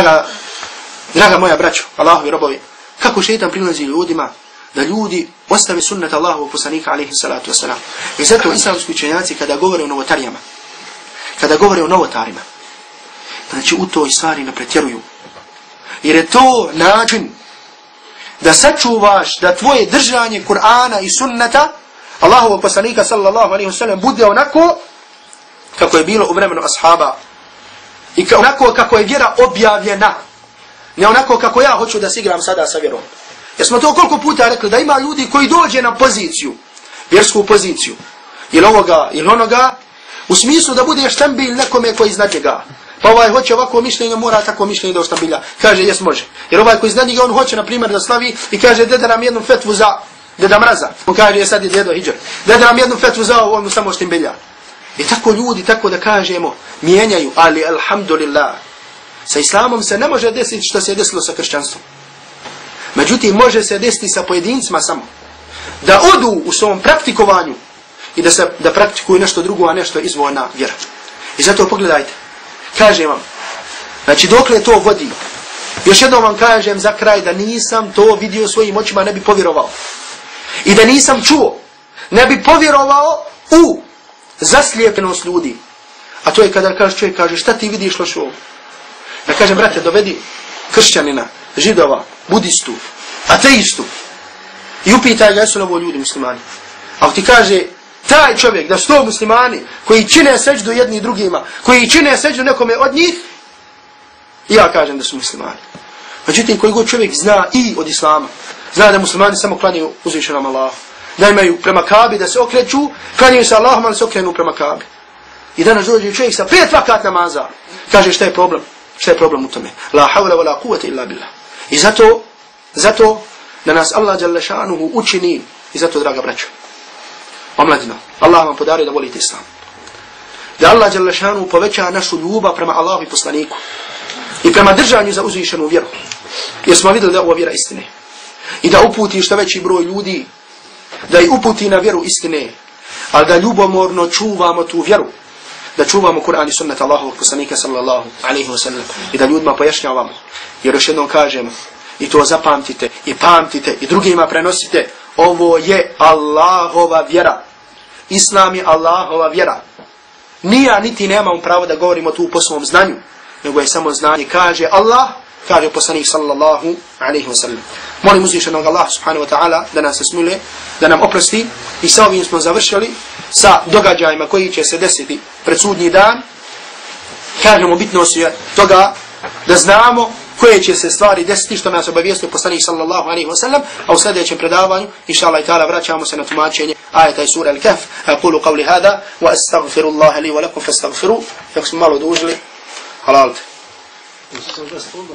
draga moja braćo, Allahovi robovi, kako šeitan prilazi ljudima da ljudi ostave sunnet Allahovog poslanika alejhi salatu vesselam. I zato islamski učenjaci kada govore o novotarijama, kada govore o novotarima, znači u toj stvari ne pretjeruju. Jer je to način da sačuvaš da tvoje držanje Kur'ana i sunneta Allahovog poslanika sallallahu alejhi ve sellem bude onako kako je bilo u vremenu ashaba i onako kako je vjera objavljena, ne onako kako ja hoću da se igram sada sa vjerom. Jer smo to koliko puta rekli da ima ljudi koji dođe na poziciju, vjersku poziciju, ili ovoga, ili onoga, u smislu da bude štambilj nekome koji zna njega. Pa ovaj hoće ovako mišljenje, mora tako mišljenje da oštambilja. Kaže, jes može. Jer ovaj koji zna njega, on hoće, na primjer, da slavi i kaže, deda nam jednu fetvu za Deda Mraza. On kaže, je sad je dedo hijđar. Deda nam jednu fetvu za ovo, on mu samo štambilja. I tako ljudi, tako da kažemo, mijenjaju, ali alhamdulillah. Sa islamom se ne može desiti što se je desilo sa kršćanstvom. Međutim, može se desiti sa pojedincima samo. Da odu u svom praktikovanju i da praktikuju nešto drugo, a nešto izvorna vjera. I zato pogledajte. Kažem vam, znači dokle to vodi. Još jednom vam kažem za kraj da nisam to vidio svojim očima, ne bi povjerovao. I da nisam čuo, ne bi povjerovao u zaslijepljenost ljudi. A to je kada kaže čovjek, kaže šta ti vidiš loš ovo? Ja kažem, brate, dovedi kršćanina, židova, budistu, ateistu i upitaj ga jesu li ovo ljudi muslimani. A ti kaže, taj čovjek, da su to muslimani koji čine seđdu jedni drugima, koji čine seđdu nekome od njih, ja kažem da su muslimani. Međutim, koji god čovjek zna i od islama, zna da muslimani samo klanjaju uzvišenom Allahu, da imaju prema Kabi, da se okreću, klanjaju se Allahom, ali se okrenu prema Kabi. I danas dođe čovjek sa 5 vakat namaza, kaže šta je problem? Šta je problem u tome? La hawla wa la quwwata illa billah. I zato da nas Allah dželle šanuhu učini, i zato, draga braćo, omladina, Allah vam podari da volite islam. Da Allah dželle šanuhu poveća našu ljubav prema Allahu i poslaniku i prema držanju za uzvišenu vjeru. Jer smo vidjeli da ova vjera istine. I da uputi što veći broj ljudi, da ih uputi na vjeru istine, ali da ljubomorno čuvamo tu vjeru. Da čuvamo Kur'an i sunnet Allahovog poslanika sallallahu alejhi ve sellem i da ljudima pojašnjavamo. Jer još jednom kažemo, i to zapamtite i pamtite i drugima prenosite, ovo je Allahova vjera. Islam je Allahova vjera. Nija niti nemam pravo da govorimo tu po svom znanju, nego je samo znanje. Kaže Allah, kaže poslanik sallallahu alejhi ve sellem. Molim uzvišenog Allah subhanahu wa ta'ala da nas smiluje, da nam oprosti i sa ovim smo završili sa događajima koji će se desiti pred sudnji dan. Kažemo bitnost je toga da znamo koje će se stvari desiti što nas obavijestio poslanik sallallahu alejhi ve sellem, a u sljedećem predavanju inshallah ta'ala vraćamo se na tumačenje ajeta iz sure Al-Kahf. Aqulu qawli hada wa astaghfirullaha li wa lakum fastaghfiru. Kako smo malo dužili, halalte.